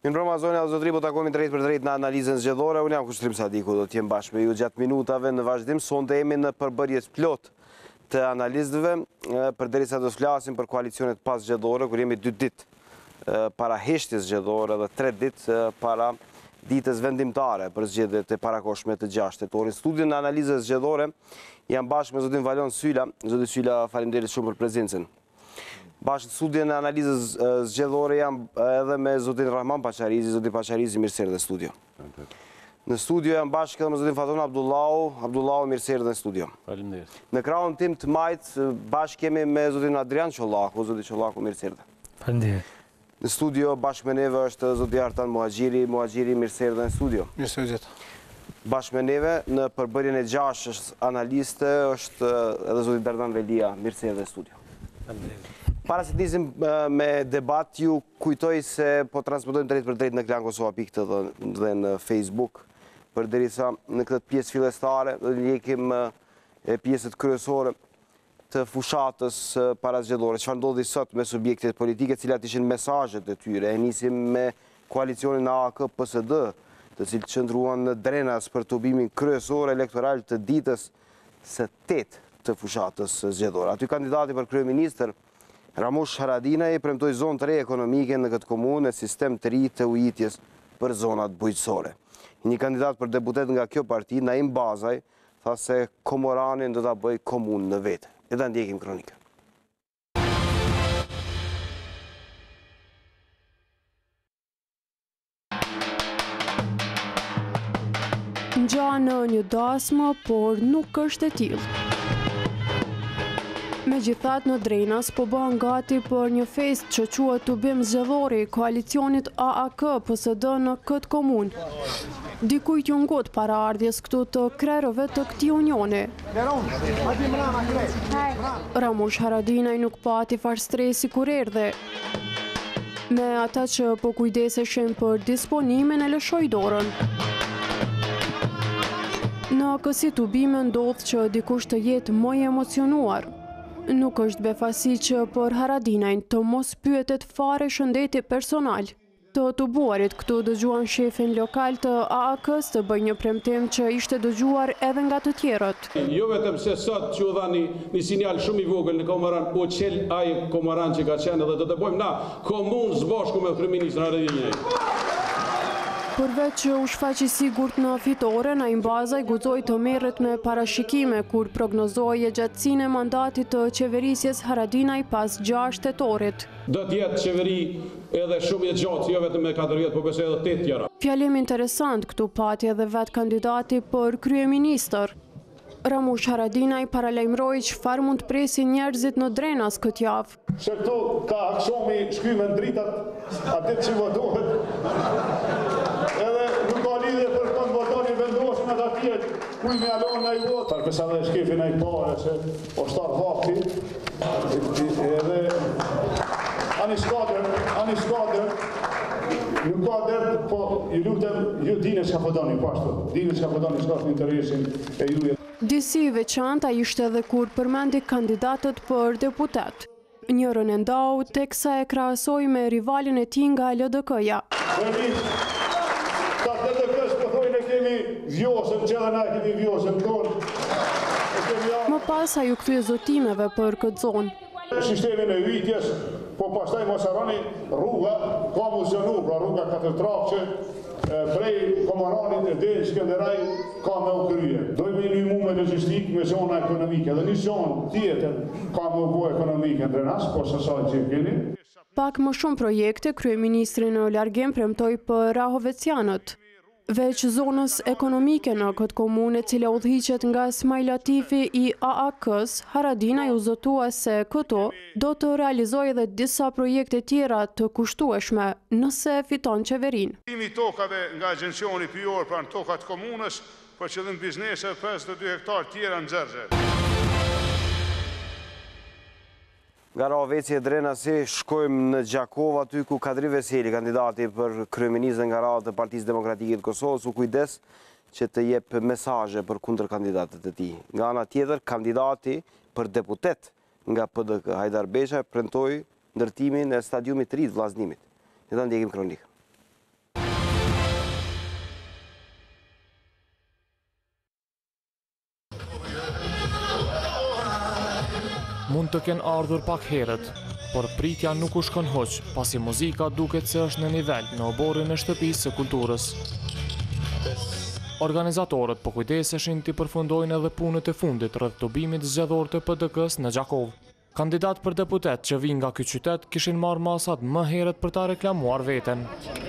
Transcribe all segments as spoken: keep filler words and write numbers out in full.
Në broma zone a zotri, po takomi drejt për drejt në analizën zgjedhore. Unë jam Kushtrim Sadiku, do t'jem bashkë me ju gjatë minutave në vazhdim. Sonde jemi në përbërjes plot të analistëve, përderisa do të flasim për koalicionet pas zgjedhore, kur jemi dy ditë para heshtjes zgjedhore dhe tre ditë para ditës vendimtare për zgjedhjet e parakoshme të gjashtë tetorit. Studion në analizës zgjedhore jam bashkë me zotin Valon Sylla. Zotin Sylla, faleminderit shumë për prezencën. Bashkë studion në analizës zgjedhore jam edhe me zotin Rahman Paqarizi. Zotin Paqarizi, mirë se erdhe në studio. Në studio jam bashkë edhe me zotin Fatona Abdullahu. Abdullahu, mirë se erdhe në studio. Faleminderit. Në krahun tim të majtë bashkë kemi me zotin Adrian Çollaku. Zotin Çollaku, mirë se erdhe. Faleminderit. Në studio bashkë me neve është zoti Artan Muhaxhiri. Muhaxhiri, mirë se erdhe në studio. Mirë se u gjetë. Bashkë me neve në përbërjen e gjashtë është analiste, është edhe zoti Dardan Velia. Mirë se erdhe në studio. Faleminderit. Para se të nisim me debat, ju kujtoj se po transmetojmë drejt për drejt në Klan Kosova pikë të dhe në Facebook, përderisa në këtë pjesë fillestare do të ndjekim pjesët kryesore të fushatës parazgjedhore. Çfarë ndodhi sot me subjektet politike, cilat ishin mesazhet e tyre? E nisim me koalicionin A A K P S D, të cilët qëndruan në Drenas për tubimin kryesor elektoral të ditës së tetë të fushatës zgjedhore. Aty kandidati për kryeministër Ramush Haradinaj premtoi zonë të re ekonomike në këtë komunë e sistem të ri të ujitjes për zonat bujqësore. Një kandidat për deputet nga kjo parti, Naim Bazaj, tha se Komoranin do ta bëj komunë në vetë. E ta ndjekim kronikën. Ngjan në një dasmë, por nuk është e tillë. Megjithatë, në Drenas po bëhen gati për një fest që quhet tubim zgjedhor i koalicionit A A K P S D në këtë komunë. Dikujt ju ngot paraardhjes këtu të krerëve të këtij unioni. Ramush Haradinaj nuk pati far stresi kur erdhe. Me ata që po kujdeseshin për disponimin e lëshoi dorën. Në kësi tubime ndodh që dikush të jetë më i emocionuar. Nuk është befasi që për Haradinajn të mos pyetet fare shëndeti personal. Të tubuarit këtu dëgjuan shefin lokal të A A K-s të bëj një premtim që ishte dëgjuar edhe nga të tjerët. Jo vetëm se sot që u dha një, një sinjal shumë i vogël në Komoran, o qel ai Komoran që ka qenë dhe do të bëjmë na komunë zbashku me kryeministrin Haradinaj. Përveç që u shfaqi sigurt në fitore, Naim Bazaj guxoi të merret me parashikime kur prognozoi gjatësinë e mandatit të qeverisjes Haradinaj pas gjashtë tetorit. Do të jetë qeveri edhe shumë e gjatë, jo vetëm me katër vjet, por besoj edhe tetë tjera. Fjalim interesant këtu pati edhe vet kandidati për kryeministër. Ramush Haradinaj paralajmëroi çfarë mund të presin njerëzit në Drenas këtë javë. Se këtu ka aksomi shkyme në dritat atë që votohet. Edhe nuk ka lidhje për kënd votoni vendosin atë atje kuj me alon nga i vot. Tarpesa dhe shkefi nga i pare se o shtar vakti. Edhe ani skader, ani skader. Nuk ka dërë, po ju lutem, ju dine që ka fëdoni, pashtu. Dine që ka fëdoni, s'ka të interesin e ju. Disi veçanta ishte edhe kur përmendi kandidatët për deputet. Njërën e ndau, teksa e krahasoi me rivalin e tij nga L D K-ja. Ka L D K-s përthojnë e kemi vjosën, që edhe na kemi vjosën tonë. Më pas a ju kthye zotimeve për këtë zonë. Sistemin e ujitjes, po pastaj mos harroni rruga ka funcionu, pra rruga katër trafqe, prej Komoranit e deri Skënderaj ka me u krye. Dojmë një mu me logjistik me zona ekonomike dhe një zonë tjetër ka me u bo ekonomike në Drenas, po së saj që keni. Pak më shumë projekte, kryeministri në largim premtoi për Rahovecianët. Veç zonës ekonomike në këtë komunë e cila udhëhiqet nga Smajl Latifi i A A K-s, Haradinaj u zotua se këto do të realizojë edhe disa projekte tjera të kushtueshme nëse fiton qeverinë. Timi tokave nga agjencioni pyjor pra në tokat komunës për qëllim biznese pesëdhjetë e dy hektar tjera në Xherxhe. Nga Rahoveci e Drenasi shkojmë në Gjakov, aty ku Kadri Veseli, kandidati për kryeministër nga radhë të Partisë Demokratike të Kosovës, u kujdes që të jep mesazhe për kundër kandidatët e tij. Nga ana tjetër, kandidati për deputet nga P D K, Hajdar Besha, premtoi ndërtimin e stadiumit të ri të vllazнимit. Ne ta ndjekim kronikën. mund të kenë ardhur pak herët, por pritja nuk u shkon hoq, pasi muzika duket se është në nivel në oborrin e shtëpisë së kulturës. Organizatorët po kujdeseshin të përfundojnë edhe punët e fundit rreth dobimit zgjedhor të P D K-s në Gjakov. Kandidat për deputet që vinë nga ky qytet kishin marrë masat më herët për ta reklamuar veten.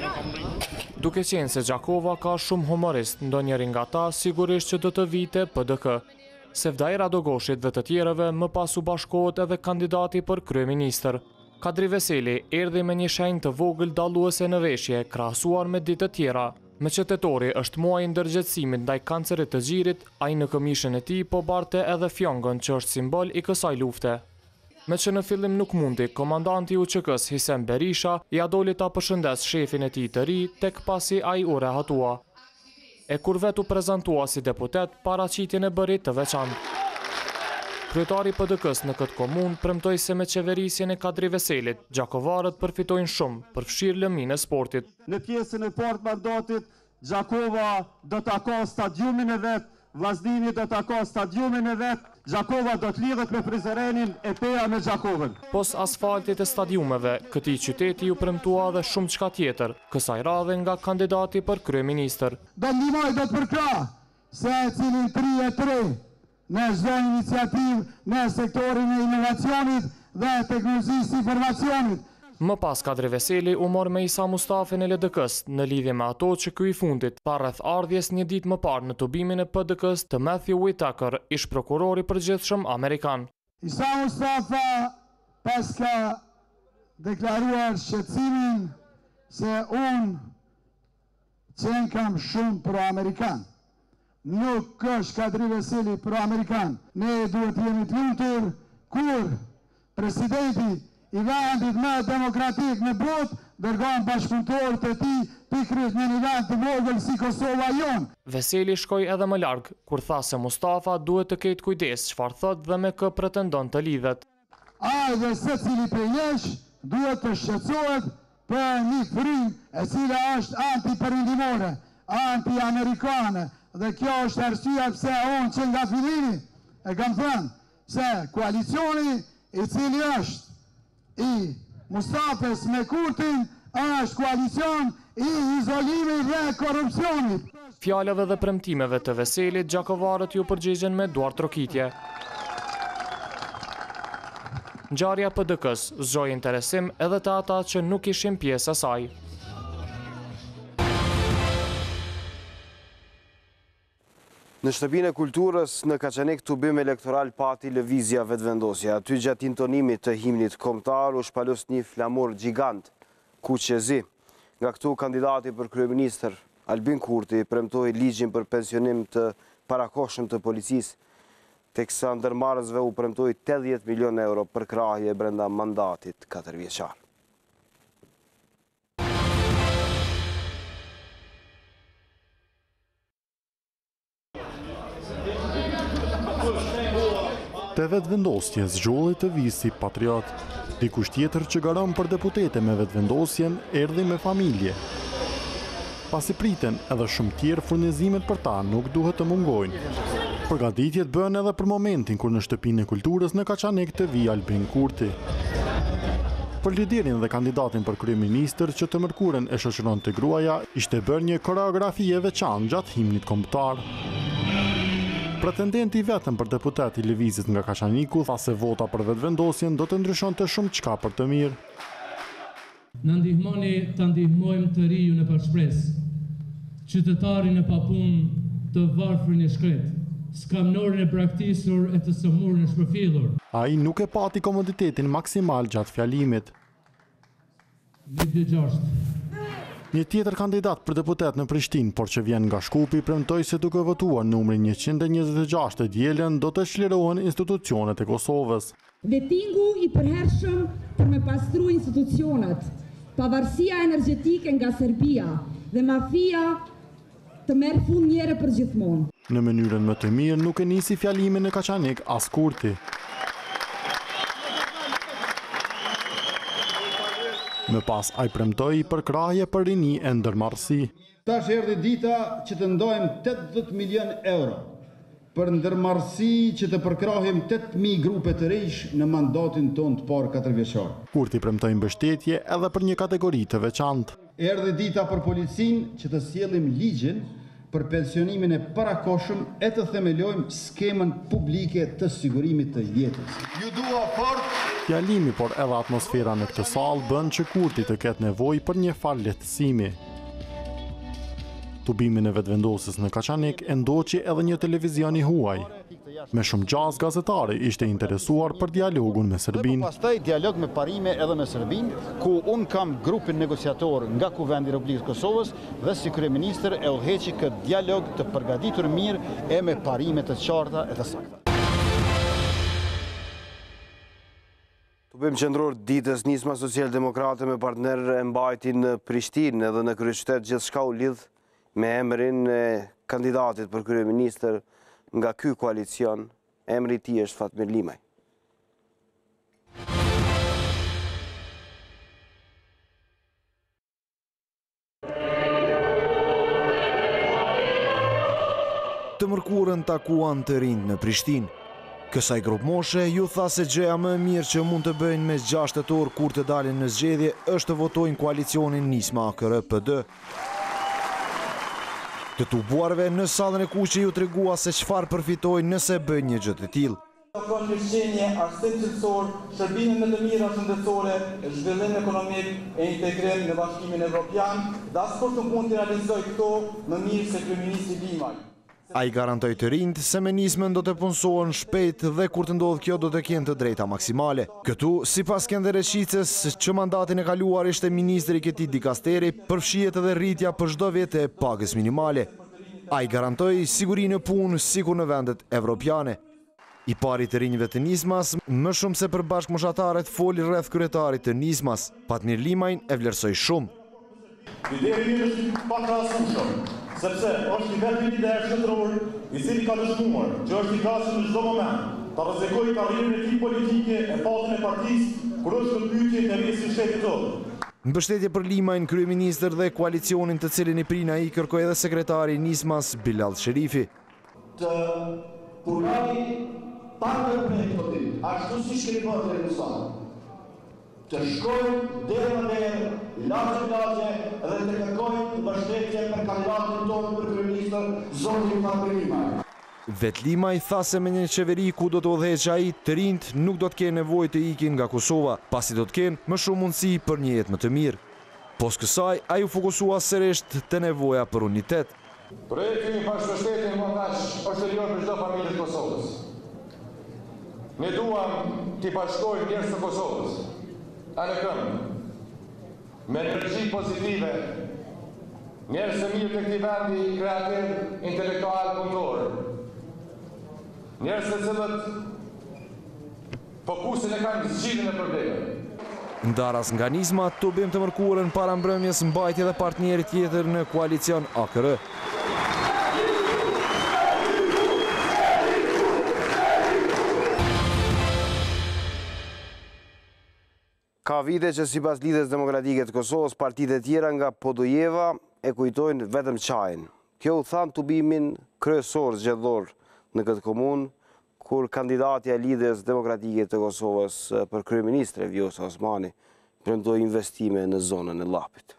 Duke qenë se Gjakova ka shumë humorist, ndonjëri nga ta sigurisht që do të vite P D K. Sevdaira Dogoshit dhe të tjerëve më pas u bashkohet edhe kandidati për kryeministër. Kadri Veseli erdhi me një shenjë të vogël dalluese në veshje, krahasuar me ditë të tjera. Me që tetori është muaji i ndërgjegjësimit ndaj kancerit të gjirit, ai në këmishën e tij po barte edhe fjongën që është simbol i kësaj lufte. Me që në fillim nuk mundi, komandanti U Q K-s Hisem Berisha ja doli ta përshëndes shefin e tij të ri, tek pasi ai u rehatua. E kur vetë u prezantua si deputet, paraqitjen e bëri të veçantë. Kryetari P D K-s në këtë komunë premtoi se me qeverisjen e Kadri Veselit, gjakovarët përfitojnë shumë, përfshirë lëminë e sportit. Në pjesën e parë mandatit, Gjakova do të ka stadiumin e vet, Vllaznimi do të ka stadiumin e vet, Gjakova do të lidhet me Prizrenin e Peja me Gjakovën. Pos asfaltit e stadiumeve, këtij qyteti ju premtua edhe shumë çka tjetër, kësaj radhe nga kandidati për kryeministër. Do ndihmoj do të përkrah se cilin tri e tri në çdo iniciativë në sektorin e inovacionit dhe teknologjisë informacionit. Më pas Kadri Veseli u mor me Isa Mustafin e L D K-s në lidhje me ato që ky i fundit tha rreth ardhjes një ditë më parë në tubimin e P D K-s të Matthew Whitaker, ish prokurori përgjithshëm amerikan. Isa Mustafa pas ka deklaruar shqetësimin se unë qenë kam shumë pro-amerikan. Nuk është Kadri Veseli pro-amerikan. Ne duhet jemi të lumtur kur presidenti i vendit më demokratik në botë dërgon bashkëpunëtorët e tij pikërisht në një vend të vogël si Kosova jon. Veseli shkoi edhe më larg, kur tha se Mustafa duhet të ketë kujdes çfarë thot dhe me kë pretendon të lidhet. Ai dhe secili prej nesh duhet të shqetësohet për një frymë e cila është antiperindimore, anti-amerikane, dhe kjo është arsyeja pse unë që nga fillimi e kam thënë se koalicioni i cili është i Mustafës me Kurtin është koalicion i izolimit dhe korrupsionit. Fjalëve dhe premtimeve të Veselit, gjakovarët ju përgjigjen me duar trokitje. Ngjarja P D K-s zgjoi interesim edhe të ata që nuk ishin pjesë e saj. Në shtëpinë e kulturës në Kaçanik tubim elektoral pati lëvizja vetëvendosja. Aty gjatë intonimit të himnit kombëtar u shpalos një flamur gjigant, Kuqezi. Nga këtu kandidati për kryeministër Albin Kurti premtoi ligjin për pensionim të parakohshëm të policisë, teksa ndërmarrësve u premtoi tetëdhjetë milion euro për krahje brenda mandatit katërvjeçar. Te vetëvendosje zgjolli të visi patriot. Dikush tjetër që garon për deputete me vetëvendosjen erdhi me familje. Pasi priten edhe shumë tjerë furnizimet për ta nuk duhet të mungojnë. Përgatitjet bën edhe për momentin kur në shtëpinë e kulturës në Kaçanik të vi Albin Kurti. Për liderin dhe kandidatin për kryeministër që të mërkuren e shoqëron të gruaja, ishte bërë një koreografi e veçantë gjatë himnit kombëtar. Pretendenti vetëm për deputet i lëvizjes nga Kaçaniku tha se vota për vetëvendosjen do të ndryshonte shumë çka për të mirë. Në ndihmoni të ndihmojmë të riju në përshpresë, qytetarin e papunë të varfrin e shkret, skamnorin e braktisur e të sëmurin e shpërfillur. Ai nuk e pati komoditetin maksimal gjatë fjalimit. Një tjetër kandidat për deputet në Prishtinë, por që vjen nga Shkupi, premtoi se duke votuar numrin njëqind e njëzet e gjashtë të dielën do të çlirohen institucionet e Kosovës. Vetingu i përhershëm për me pastru institucionet, pavarësia energjetike nga Serbia dhe mafia të merr fund njëherë për gjithmonë. Në mënyrën më të mirë nuk e nisi fjalimin në Kaçanik as Kurti. Më pas ai premtoi për krahje për rini e ndërmarrësi. Tash erdhi dita që të ndojmë tetëdhjetë milion euro për ndërmarrësi që të përkrahim tetë mijë grupe të rish në mandatin tonë të parë katërvjeçar. Kurti premtoi mbështetje edhe për një kategori të veçantë. Erdhi dita për policinë që të sjellim ligjin për pensionimin e parakohshëm e të themelojmë skemën publike të sigurimit të jetës. Ju dua fort. Fjalimi, por edhe atmosfera në këtë sallë bën që Kurti të ketë nevojë për një far lehtësimi. Tubimin e vetëvendosjes në Kaçanik e ndoqi edhe një televizion i huaj. Me shumë gjaz, gazetari ishte interesuar për dialogun me Serbinë. Pastaj dialog me parime edhe me Serbinë, ku unë kam grupin negociator nga Kuvendi i Republikës Kosovës dhe si kryeministër e udhëheqi këtë dialog të përgatitur mirë e me parime të qarta e të sakta. Tubim qendror ditës nisma socialdemokrate me partner e mbajtin në Prishtinë edhe në kryeqytet gjithçka u lidh me emrin e kandidatit për kryeministër nga ky koalicion. Emri i tij është Fatmir Limaj. Të mërkurën takuan të rinj në Prishtinë. Kësaj grup moshe ju tha se gjëja më e mirë që mund të bëjnë mes gjashtë tetor kur të dalin në zgjedhje është të votojnë koalicionin Nisma A K R P D. Të tubuarve në sallën e kuqe ju tregua se çfarë përfitojnë nëse bëjnë një gjë të tillë. Ofron mirëqenie, arsim cilësor, shërbime më të mira shëndetësore, zhvillim ekonomik e integrim në Bashkimin Evropian, dhe as kur të mund të realizojë këto më mirë se kryeministri Limaj. Ai garantoi të rinjt se me nismën do të punësohen shpejt dhe kur të ndodhë kjo do të kenë të drejta maksimale. Këtu, sipas Skender Reqicës, që mandatin e kaluar ishte ministri i këtij dikasteri, përfshihet edhe rritja për çdo vit e pagës minimale. Ai garantoi sigurinë e punë sikur në vendet evropiane. I pari të rinjve të Nismas, më shumë se për bashkëmoshatarët foli rreth kryetarit të Nismas, Fatmir Limajin e vlerësoi shumë. Lideri është pakrahasueshëm, sepse është i vetmi lider shtetëror i cili ka dëshmuar që është i gatshëm në çdo moment të rrezikojë karrierën e tij politike e patën e partisë kur është në pyetje interesi i shtetit tonë. Mbështetje për Limajin, kryeministër dhe koalicionin të cilin i prin ai kërkoi edhe sekretari i Nismas Bilal Sherifi. Të punoj pa ndërprerje këto ditë, ashtu siç kemi bërë deri më sot. Të shkojnë deri më deri, lagje lagje dhe të kërkojnë mbështetje për kandidatin tonë për kryeministër, zotin Fatmir Limaj. Vet Limaj tha se me një qeveri ku do të udhëheqë ai, të rinjt nuk do të kenë nevojë të ikin nga Kosova, pasi do të kenë më shumë mundësi për një jetë më të mirë. Pos kësaj, ai u fokusua sërish te nevoja për unitet. Projekti i bashkështetjes montash është i lirë për çdo familje të Kosovës. Ne duam të bashkojmë njerëz të Kosovës. A në këmë, me energji pozitive, njerëz të mirë të këtij vendi kreativ, intelektual, punëtor. Njerëz të cilët fokusin e kanë zgjidhjen e problemeve. Ndaras nga Nisma, Tubim të mërkurën para mbrëmjes mbajtje dhe partneri tjetër në koalicion A K R. Ka vite që sipas Lidhjes Demokratike të Kosovës, partitë e tjera nga Podujeva e kujtojnë vetëm çajin. Kjo u than Tubimin kryesor zgjedhor në këtë komunë, kur kandidatja e Lidhjes Demokratike të Kosovës për kryeministre Vjosa Osmani premtoi investime në zonën e Llapit.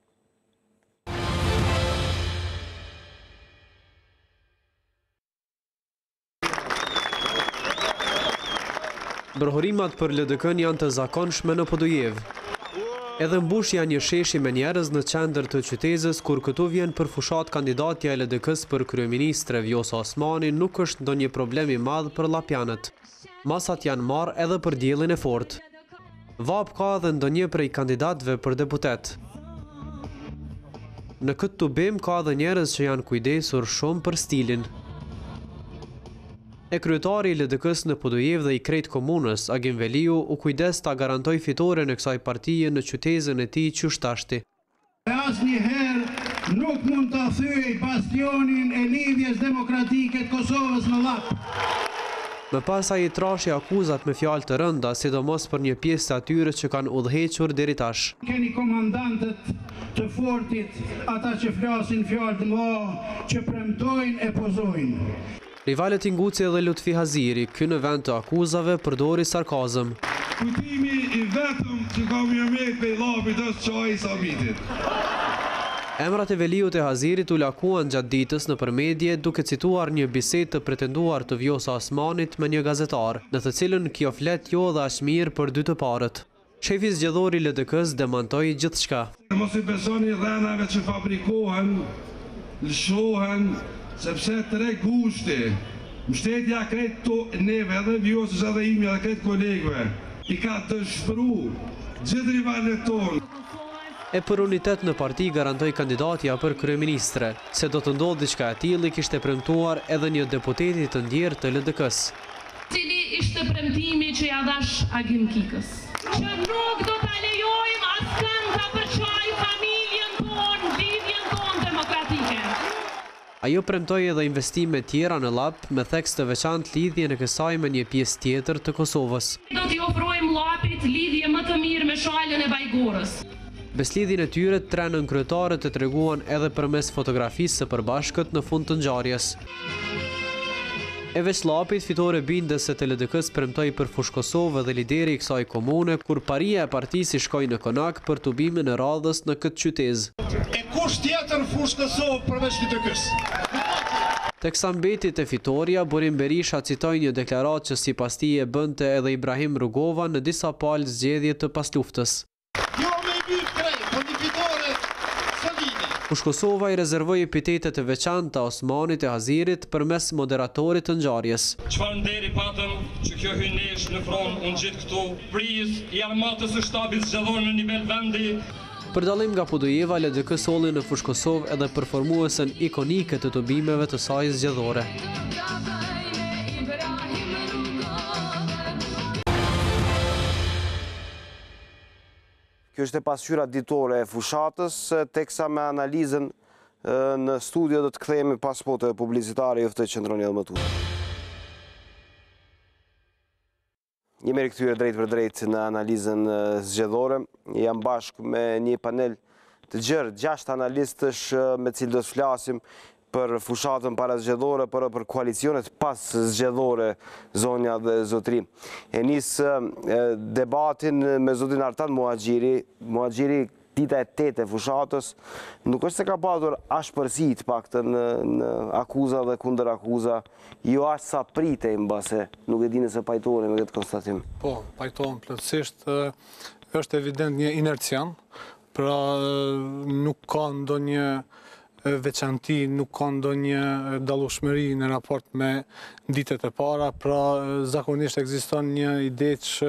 Ndërhorimat për L D K-n janë të zakonshme në Podujev. Edhe mbushja një sheshi me njerëz në qendër të qytetit kur këtu vjen për fushat kandidatja e L D K-s për kryeministre Vjosa Osmani nuk është ndonjë problem i madh për llapianët. Masat janë marrë edhe për diellin e fortë. Vap ka edhe ndonjë prej kandidatëve për deputet. Në këtë tubim ka edhe njerëz që janë kujdesur shumë për stilin. E kryetari i L D K-s në Podujev dhe i krejt komunës, Agim Veliu, u kujdes ta garantoj fitoren e kësaj partije në qytetin e tij qytetashti. Asnjëherë nuk mund të thyej bastionin e Lidhjes Demokratike të Kosovës në Llap. Më pas ai i trashi akuzat me fjalë të rënda, sidomos për një pjesë të atyre që kanë udhëhequr deri tash. Keni komandantët të fortit, ata që flasin fjalë të mëdha, që premtojnë e pozojnë. Rivalet Inguci dhe Lutfi Haziri, ky në vend të akuzave përdori sarkazëm. Kujtimi i vetëm që kam një me pe lapit është qaj i sabitit. Emrat e Veliut e Hazirit u lakuan gjatë ditës në përmedje duke cituar një bisedë të pretenduar të Vjosa Osmanit me një gazetar, në të cilën kjo flet jo dhe as mirë për dy të parët. Shefi zgjedhori L D K-s demantoi gjithçka. Mos i besoni dhënave që fabrikohen, lëshohen, sepse treg gushti. Mbështetja krejt të neve edhe Vjosës edhe imi edhe krejt kolegëve. I ka të shpëru gjithë rivalet tonë. E për unitet në parti garantoi kandidatja për kryeministre, se do të ndodhë diçka e tillë kishte premtuar edhe një deputeti të ndjerë të L D K-s. Cili ishte premtimi që ja dhash Agim Kikës? Që nuk do ta lejojmë askënd ta përçojë familjen tonë, lidhjen tonë demokratike. Ajo premtoi edhe investime tjera në Llap me theks të veçantë lidhje në kësaj me një pjesë tjetër të Kosovës. Do t'i ofrojmë Llapit lidhje më të mirë me shalën e Bajgorës. Beslidhjen e tyre tre nënkryetare të treguan edhe përmes fotografisë së përbashkët në fund të ngjarjes. E veç Llapit, fitore binde se të L D K-s premtoi për Fush Kosovë dhe lideri i kësaj komune, kur paria e partisë shkoi në Konak për tubimin e radhës në këtë qytet. E kush tjetër Fush Kosovë përveç L D K-s? Teksa mbeti te fitoria, Burim Berisha citoi një deklaratë që sipas tij e bënte edhe Ibrahim Rugova në disa palë zgjedhje të pasluftës. Fush Kosova i rezervoi epitetet të veçanta Osmanit e Hazirit përmes moderatorit të ngjarjes. Çfarë nderi patëm që kjo hynesh në fron unë gjithë këtu, priz i armatës së shtabit zgjedhor në nivel vendi. Për dallim nga Podujeva, L D K solli në Fush Kosovë edhe performuesen ikonike të tubimeve të saj zgjedhore. Kjo është e pasqyra ditore e fushatës, teksa me analizën në studio do të kthehemi pas spoteve publicitare, ju ftoj qëndroni edhe më tutje. Jemi rikthyer drejt për drejt në analizën zgjedhore. Jam bashkë me një panel të gjerë, gjashtë analistësh me cilë do të flasim për fushatën para zgjedhore, për për koalicionet pas zgjedhore, zonja dhe zotri. E nisë debatin me zotin Artan Muhaxhiri, Muhaxhiri dita e tetë e fushatës, nuk është se ka patur ashpërsi të paktën në akuza dhe kundër akuza, jo ashtë sa pritej mbase, nuk e dini se pajtoheni me këtë konstatim. Po, pajtohen plotësisht, është evident një inercian, pra nuk ka ndonjë veçanti, nuk ka ndonjë dallueshmëri në raport me ditët e para, pra zakonisht ekziston një ide që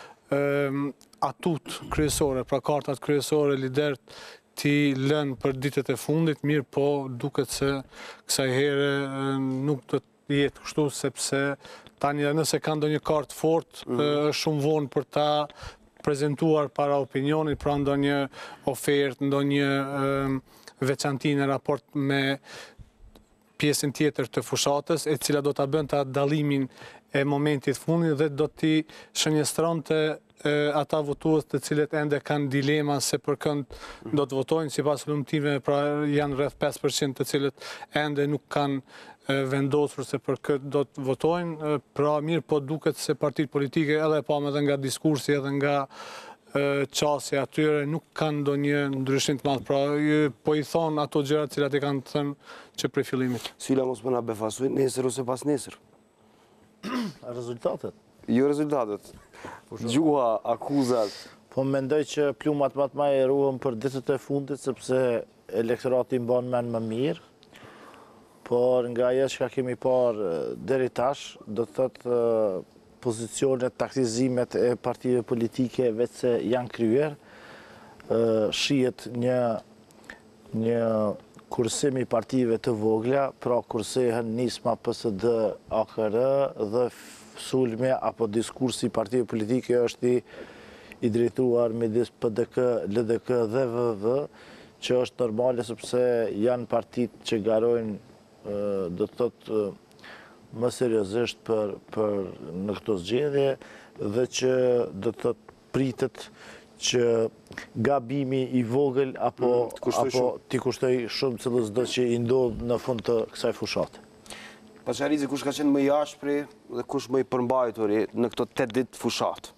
atut kryesore, pra kartat kryesore, lidert t'i lënë për ditët e fundit, mirë po duket se kësaj here nuk do të jetë kështu, sepse tani nëse ka ndonjë kartë fort, është shumë vonë për ta prezentuar para opinionit, pra ndonjë ofertë, ndonjë veçanti në raport me pjesën tjetër të fushatës, e cila do të bënd të atë dalimin e momentit fundit dhe do t'i shënjestronte ata votues të cilët ende kanë dilema se për kënd do të votojnë, si pas lumëtive, pra janë rreth pesë përqind të cilët ende nuk kanë vendosur se për këtë do të votojnë, pra mirë po duket se partit politike edhe pa me dhe nga diskursi edhe nga qasje atyre nuk kanë do një ndryshim të madhë, pra po i thonë ato gjërat cilat i kanë të thënë që prej fillimit. Sylla mos më na befasuj, nesër ose pas nesër? Rezultatet? Jo rezultatet. Gjuha, akuzat. Po mendoj që plumat më të më e ruhen për ditët e fundit, sepse elektorati mban mend më mirë, por nga ajo që kemi parë deri tash, do të thotë pozicionet, taktizimet e partive politike veç se janë kryer, shihet një një kursim i partive të vogla, pra kursehen nisma P S D, A K R dhe sulme apo diskursi i partive politike është i, i drejtuar midis P D K, L D K dhe V V, që është normale sepse janë partit që garojnë, do të thotë, më seriozisht për, për në këto zgjedhje dhe që do të thotë pritet që gabimi i vogël apo mm, apo t'i kushtoj shumë çdo që i ndodh në fund të kësaj fushate. Pasharizi, kush ka qenë më i ashpri dhe kush më i përmbajturi në këto tetë ditë fushat?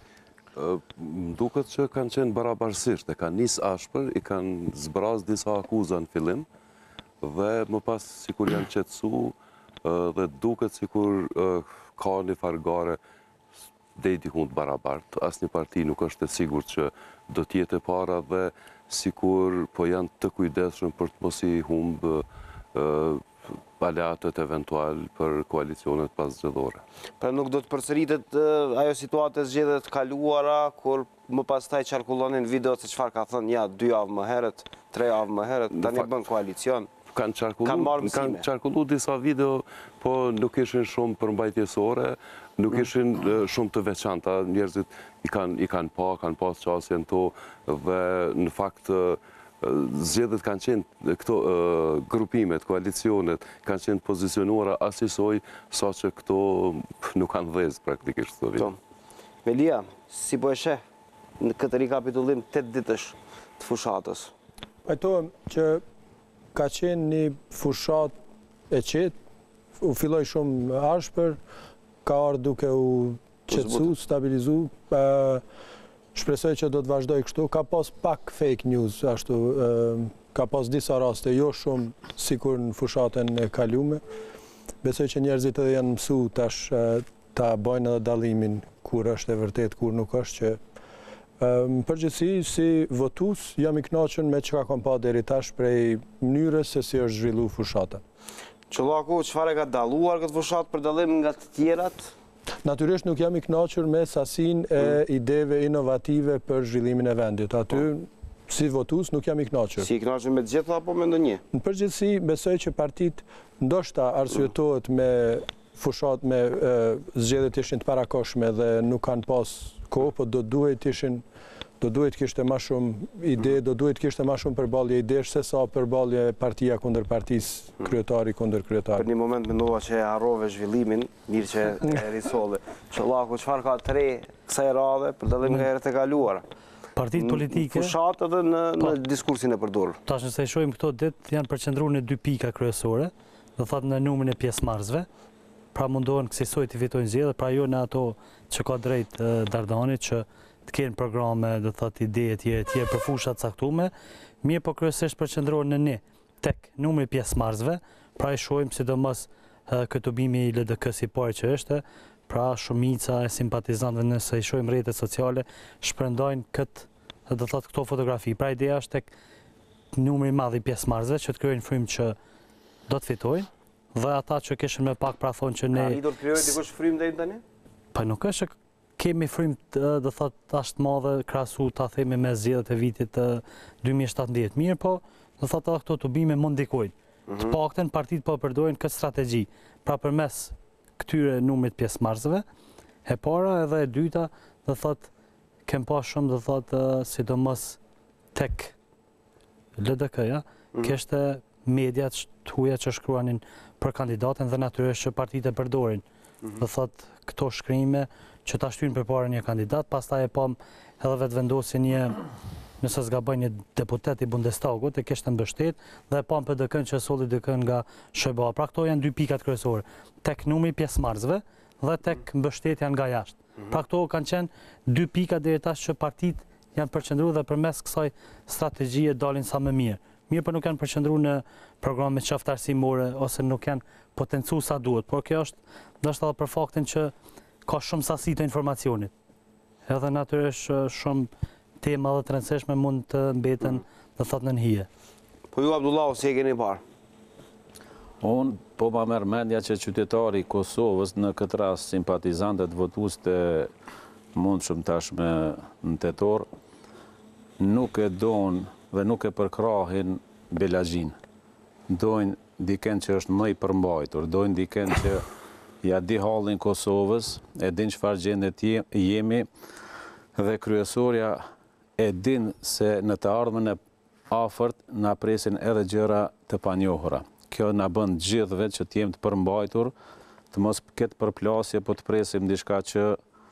Më duket që kanë qenë barabarësisht, e kanë nis ashpër, i kanë zbraz disa akuza në fillim, dhe më pas sikur janë qetësu, dhe duket sikur ka një fargare dhe i dikund barabartë. Asnjë parti nuk është e sigurt që do t'jetë e para dhe sikur po janë të kujdesshëm për të mos i humbë aleatët eventual për koalicionet paszgjedhore. Pra nuk do të përsëritet ajo situatë e zgjedhjeve të kaluara, kur më pastaj qarkullonin video se çfarë ka thënë ja dy javë më herët, tre javë më herët, tani bën koalicion. Kanë qarkullu disa video, po nuk ishin shumë përmbajtjesore, nuk ishin shumë të veçanta, njerëzit i kanë pa, kanë pas qasjen to, dhe në fakt zgjedhjet kanë qenë, këto grupimet, koalicionet, kanë qenë pozicionuara asisoj, sa që këto nuk kanë dhez praktikisht të video. Melia, si po e sheh në këtë rikapitullim tetë ditësh të fushatës? Pajtohem që ka qenë një fushat e qetë, u filloj shumë ashpër, ka ardhur duke u qetësu, stabilizu, shpresoj që do të vazhdoj kështu. Ka pas pak fake news, ashtu, ka pas disa raste, jo shumë sikur në fushatën e kalume. Besoj që njerëzit edhe janë mësu tash ta bojnë edhe dallimin kur është e vërtet, kur nuk është që Në përgjithësi, si votues, jam i kënaqur me çka kam pa deri tash prej mënyrës se si është zhvilluar fushata. Çollaku, çfarë ka dalluar këtë fushat për dallim nga të tjerat? Natyrisht nuk jam i kënaqur me sasinë e ideve inovative për zhvillimin e vendit. Aty, si votues, nuk jam i kënaqur. Si i kënaqur me të gjitha apo me ndonjë? Në përgjithësi, besoj që partitë ndoshta arsyetohet me fushat me zgjedhjet ishin të parakoshme dhe nuk kanë pas kohë, po do duhet ishin, do duhet kishte ma shumë ide, do duhet kishte ma shumë përballje idesh se sa përballje partia kundër partisë, kryetari kundër kryetari. Për një moment mendova që e harrove zhvillimin, mirë që e risolle. Çollaku, çfarë ka të re kësaj radhe për dallim nga herët e kaluara? Partitë politike fushat edhe në në diskursin e përdorur. Tash nëse e shohim këto ditë janë përqendruar në dy pika kryesore, do thotë në numrin e pjesëmarrësve. Pra mundohen kësaj të fitojnë zgjedhjet, pra jo në ato që ka drejt Dardani që të kenë programe, do thotë ide e tjera të tjera për fusha të caktuara, mirë po kryesisht përqendrohen në ne tek numri i pjesëmarrësve, pra e shohim sidomos këtë bimi i L D K si parë që është, pra shumica e simpatizantëve nëse i shohim rrjetet sociale shprendojnë këtë, do thotë këto fotografi. Pra ideja është tek numri i madh i pjesëmarrësve që të krijojnë frymë që do të fitojnë. Dhe ata që kishin me pak pra thonë që ne... A i do të krijojë dikush frymë deri tani? Pa nuk është që kemi frymë do thotë ashtë madhe krahasu ta themi me zgjedhjet e vitit dy mijë e shtatëdhjetë. Mirë po, do thotë edhe këto tubime mund ndikojnë. Të paktën partitë po përdorin këtë strategji, pra përmes këtyre numrit pjesëmarrësve, e para edhe e dyta, do thotë kem pa shumë do thotë sidomos tek L D K-ja, kishte mediat të huaja që shkruanin për kandidatën dhe natyrisht që partitë e përdorin. Do thotë këto shkrime që ta shtyjnë përpara një kandidat, pastaj e pam edhe vetvendosjen një, nëse s'gaboj, një deputet i Bundestagut e kishte mbështet dhe e pam P D K-n që solli D K-n nga S B A. Pra këto janë dy pikat kryesore, tek numri pjesëmarrësve dhe tek mbështetja nga jashtë. Pra këto kanë qenë dy pika deri tash që partitë janë përqendruar dhe përmes kësaj strategjie dalin sa më mirë. Mirë për nuk janë përqendruar në programe qoftë arsimore ose nuk janë potencuar sa duhet, por kjo është ndoshta edhe për faktin që ka shumë sasi të informacionit. Edhe natyrisht shumë tema dhe të rëndësishme mund të mbeten, do thotë, në hije. Po ju Abdullahu, si e keni parë? Unë po ma merr mendja që qytetari i Kosovës në këtë rast simpatizantët votues të mundshëm tashme në tetor nuk e don dhe nuk e përkrahin Belaxhin. Dojnë diken që është më i përmbajtur, dojnë diken që ja di hallin Kosovës, e din çfarë gjendje jemi dhe kryesorja e din se në të ardhmen e afërt na presin edhe gjëra të panjohura. Kjo na bën gjithëve që të jemi të përmbajtur, të mos ketë përplasje, po të presim diçka që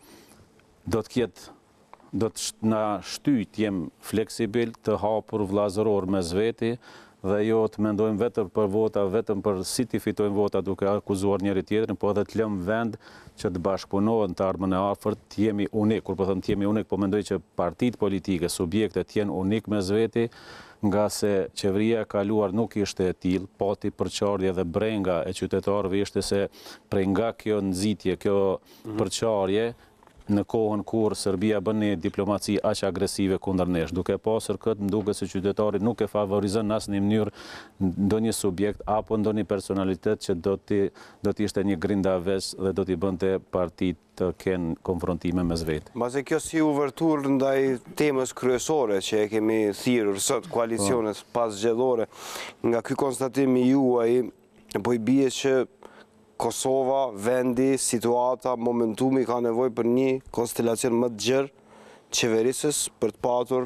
do të ketë do të na shtyj të jem fleksibil, të hapur vllazëror mes veti dhe jo të mendojmë vetëm për vota, vetëm për si të fitojmë vota duke akuzuar njëri tjetrin, po edhe të lëmë vend që të bashkëpunohen të ardhmen e afërt, të jemi unik. Kur po them të jemi unik, po mendoj që partitë politike, subjektet jenë unik mes veti, nga se qeveria e kaluar nuk ishte e tillë, pati përçarje dhe brenga e qytetarëve ishte se prej nga kjo nxitje, kjo përçarje, në kohën kur Serbia bën një diplomaci aq agresive kundër nesh, duke pasur këtë më duket se qytetari nuk e favorizon në asnjë mënyrë ndonjë subjekt apo ndonjë personalitet që do të do të ishte një grindaves dhe do t'i bënte partitë të kenë konfrontime mes vetë. Mbase kjo si uvertur ndaj temës kryesore që e kemi thirrur sot, koalicionet pasgjedhore, nga ky konstatim i juaj, po i bie që Kosova, vendi, situata, momentumi ka nevojë për një konstelacion më të gjerë qeverisës për të patur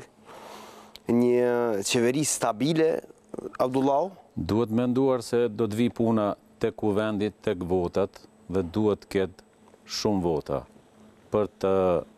një qeveri stabile, Abdullahu? Duhet menduar se do të vi puna tek kuvendit, tek votat dhe duhet të ketë shumë vota për të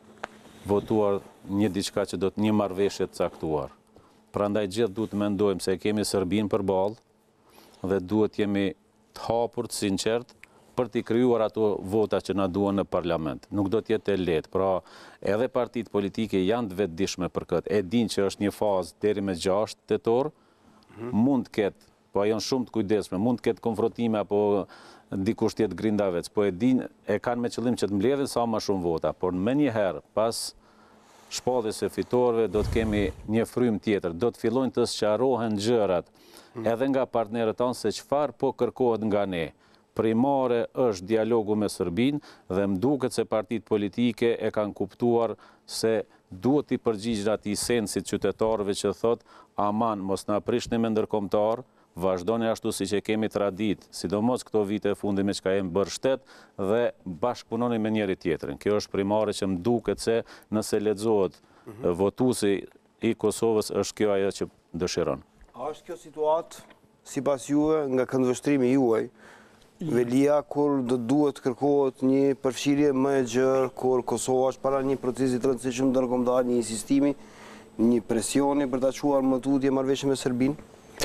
votuar një diçka që do të një marrëveshje të caktuar. Prandaj gjithë duhet të mendojmë se kemi Serbinë përballë dhe duhet jemi të hapur, të sinqert për t'i krijuar ato vota që na duan në parlament. Nuk do të jetë e lehtë, pra edhe partitë politike janë të vetëdijshme për këtë. E dinë që është një fazë deri me gjashtë tetor, mund të ketë, po janë shumë të kujdesshme, mund të ketë konfrontime apo dikush tjetër grindavec, po e dinë, e kanë me qëllim që të mbledhin sa më shumë vota, por më njëherë pas shpalljes së fitorëve do të kemi një frym tjetër, do të fillojnë të sqarohen gjërat edhe nga partnerët tanë se çfarë po kërkohet nga ne. Primare është dialogu me Serbinë dhe më duket se partitë politike e kanë kuptuar se duhet t'i përgjigjen atij sensit qytetarëve që thot aman mos na prishni me ndërkombëtar, vazhdoni ashtu siç e kemi tradit, sidomos këto vite e fundit me çka jemi bërë shtet dhe bashkëpunoni me njëri tjetrin. Kjo është primare që më duket se nëse lexohet votuesi i Kosovës është kjo ajo që dëshiron. A është kjo situatë sipas juve nga këndvështrimi juaj Velia, kur do duhet kërkohet një përfshirje më e gjerë, kur Kosova është para një procesi të rëndësishëm ndërkombëtar, një insistimi, një presioni për ta çuar më tutje marrëveshje me Serbinë?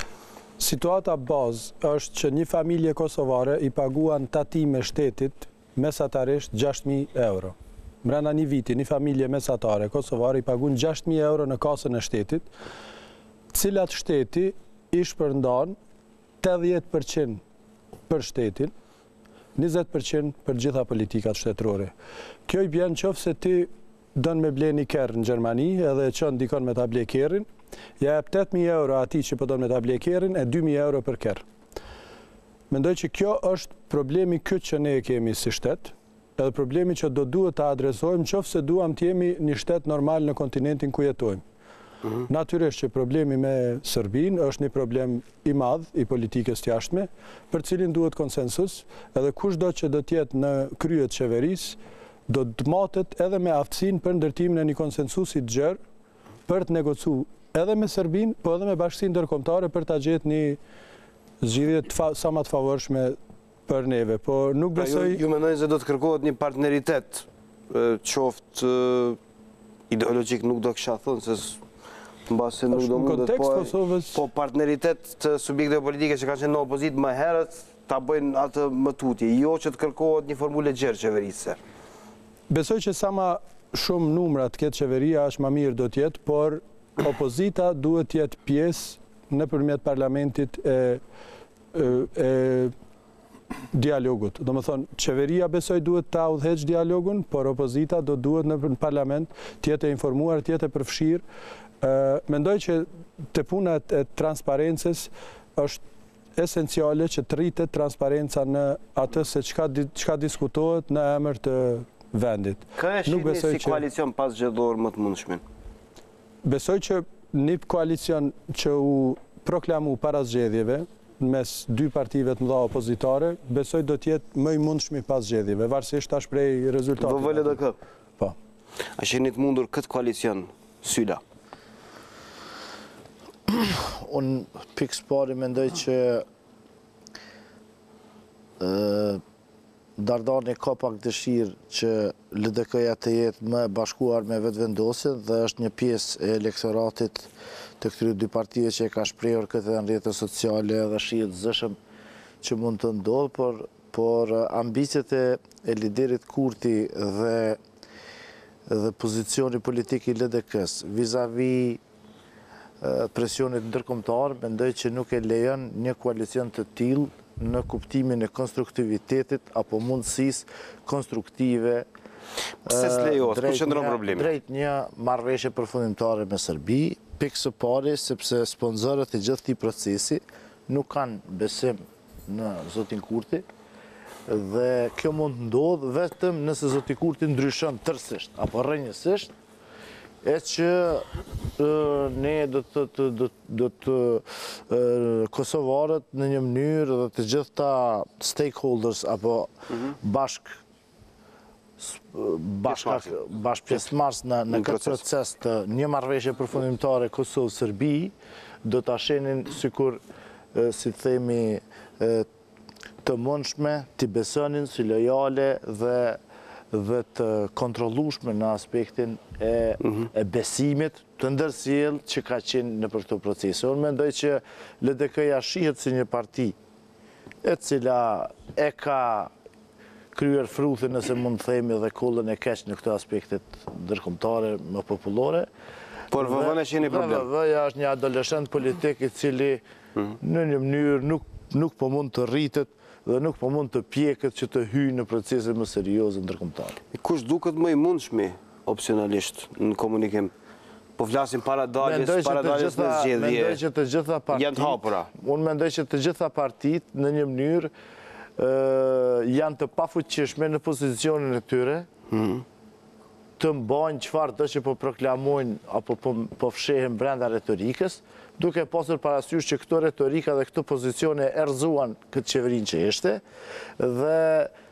Situata bazë është që një familje kosovare i paguan tatime shtetit mesatarisht gjashtë mijë euro. Brenda një viti, një familje mesatare kosovare i paguan gjashtë mijë euro në kasën e shtetit, cilat shteti i shpërndan tetëdhjetë përqind për shtetin, njëzet përqind për gjitha politikat shtetërore. Kjo i bjen qoftë se ti dën me ble një kerr në Gjermani edhe e qënë dikon me ta ble kerrin, ja jep tetë mijë euro ati që po dën me ta ble kerrin e dy mijë euro për kerr. Mendoj që kjo është problemi këtë që ne kemi si shtet, edhe problemi që do duhet të adresojmë qoftë se duam të jemi një shtet normal në kontinentin ku jetojmë. Natyrisht që problemi me Serbinë është një problem i madh i politikës të jashtme, për cilin duhet konsensus, edhe kushdo që do të jetë në krye të qeverisë do të matet edhe me aftësinë për ndërtimin e një konsensusi të gjerë për të negociuar edhe me Serbinë, po edhe me Bashkinë Ndërkombëtare për ta gjetur një zgjidhje sa më të favorshme për neve. Po nuk besoj. Ju mendoni se do të kërkohet një partneritet, qoftë ideologjik, nuk do kisha thënë se mbase nuk do mundet, po partneritet të subjekteve politike që kanë qenë në opozitë më herët ta bëjnë atë më tutje, jo që të kërkohet një formule gjerë qeverisë. Besoj që sa ma shumë numra të ketë qeveria është ma mirë do t'jetë, por opozita duhet t'jetë pjesë nëpërmjet parlamentit e, e, e dialogut. Do më thonë, qeveria besoj duhet ta udhëheqë dialogun, por opozita do duhet në parlament t'jetë e informuar, t'jetë e përfshirë. Uh, mendoj që të punat e transparencës është esenciale që të rritet transparenca në atë se çka diskutohet në emër të vendit. Ka e shihni si koalicion pasgjedhor më të mundshmin? Besoj që një koalicion që u proklamu para zgjedhjeve mes dy partive të mëdha opozitare, besoj do të jetë më i mundshmi pas zgjedhjeve, varësisht tash prej rezultateve. V V L D K. Po. A shihni të mundur këtë koalicion Syla? Unë pikës pari mendoj që Dardani ka pak dëshirë që L D K-ja të jetë më bashkuar me vetëvendosjen dhe është një pjesë e elektoratit të këtyre dy partive që e ka shprehur këtë në rrjetet sociale dhe shihet zëshëm që mund të ndodhë, por, por ambicet e, e liderit Kurti dhe, dhe pozicioni politik i L D K-s vis-a-vis presionit ndërkombëtar, mendoj që nuk e lejon një koalicion të tillë në kuptimin e konstruktivitetit apo mundësisë konstruktive Pse s'lejohet? Ku qëndron problemi? Drejt një marrëveshje përfundimtare me Serbi, pikë së pari sepse sponsorët e gjithë këtij procesi nuk kanë besim në zotin Kurti dhe kjo mund të ndodhë vetëm nëse zoti Kurti ndryshon tërësisht apo rrënjësisht, e që ne do të, të, do, do të kosovarët në një mënyrë dhe të gjitha stakeholders apo bashk bashk pjesëmarrës në, në këtë proces të një marrëveshje përfundimtare Kosovë-Serbi do të ashenin sikur si të themi të mundshme, të besonin si lojale dhe dhe të kontrollueshme në aspektin e, e besimit të ndërsjell që ka qenë në për këto procese. Unë mendoj që L D K-ja shihet si një parti e cila e ka kryer fruthin, nëse mund të themi, dhe kollën e keq në këto aspektet ndërkombëtare më popullore. Por V V-n e qeni problem. V V-ja është një adoleshent politik i cili në një mënyrë nuk, nuk po mund të rritet dhe nuk po mund të pjekët që të hyjë në procese më serioze ndërkombëtare. Kush duket më i mundshmi opsionalisht në komunikim? Po flasim para daljes, para daljes në zgjedhje. Mendoj që të gjitha partitë janë të hapura. Unë mendoj që të gjitha partitë në një mënyrë janë të pafuqishme në pozicionin e tyre, të mbajnë çfarë do që po proklamojnë apo po, po fshehen brenda retorikës, duke pasur parasysh që këto retorika dhe këto pozicione erëzuan këtë qeverinë që ishte, dhe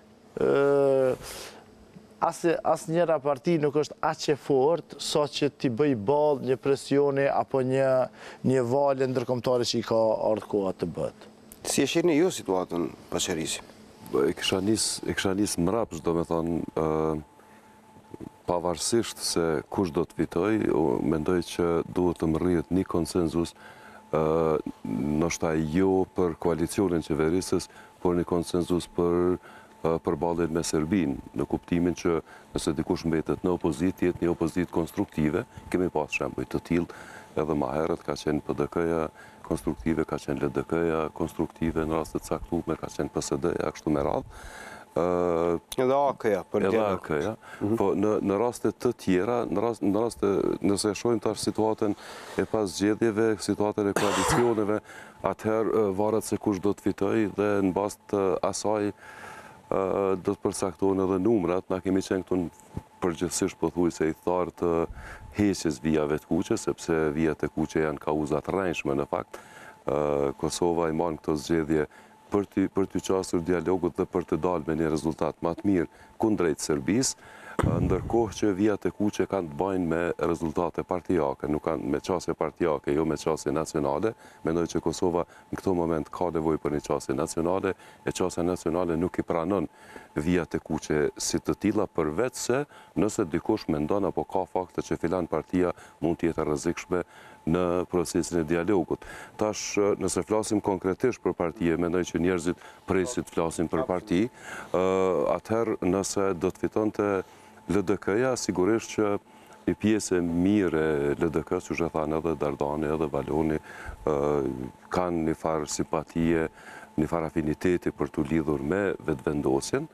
asë njëra parti nuk është aq e fortë sa që t'i bëj ballë një presioni apo një, një valje ndërkombëtare që i ka ardhur koha të bëhet. Si e shihni ju situatën, Paqerisi? E kisha nis, e kisha nis mrapsh, do me thonë, pavarësisht se kush do të fitoj, mendoj që duhet të mërrijet një konsenzus, ndoshta jo për koalicionin qeverisës, por një konsenzus për përballjen me Serbinë, në kuptimin që nëse dikush mbetet në opozit, jetë një opozit konstruktive, kemi pas shembuj të tillë edhe më herët, ka qenë P D K-ja konstruktive, ka qenë L D K-ja konstruktive, në rastet caktuar ka qenë P S D-ja, kështu me radhë. Edhe A K-ja, për edhe A K-ja, po në rastet të tjera, në rastet, nëse shohim tash situatën e pas zgjedhjeve, situatën e koalicioneve, atëherë varet se kush do të fitoj dhe në bazë të asaj do të përcaktohen edhe numrat. Na kemi qenë këtu përgjithsisht pothuajse i tharë të heqjes vijave të kuqe, sepse vijat e kuqe janë kauzat rrënjshme në fakt. Kosova i mban këto zgjedhje për të, për të qasur dialogut dhe për të dalë me një rezultat më të mirë kundrejt Serbisë, ndërkohë që vijat e kuqe kanë të bëjnë me rezultate partijake, nuk kanë me qasje partijake, jo me qasje nacionale. Mendoj që Kosova në këto moment ka nevojë për një qasje nacionale, e qasja nacionale nuk i pranon vijat e kuqe si të tilla, përveç se nëse dikush mendon apo ka fakte që filan partia mund të jetë rrezikshme në procesin e dialogut. Tash, nëse flasim konkretisht për partije, mendoj që njerëzit presin të flasin për parti, atëherë nëse do të fitonte L D K-ja, sigurisht që një pjesë e mirë e L D K-s, që thanë edhe Dardani, edhe Valoni, kanë një farë simpatie, një farë afiniteti për të lidhur me vetëvendosjen.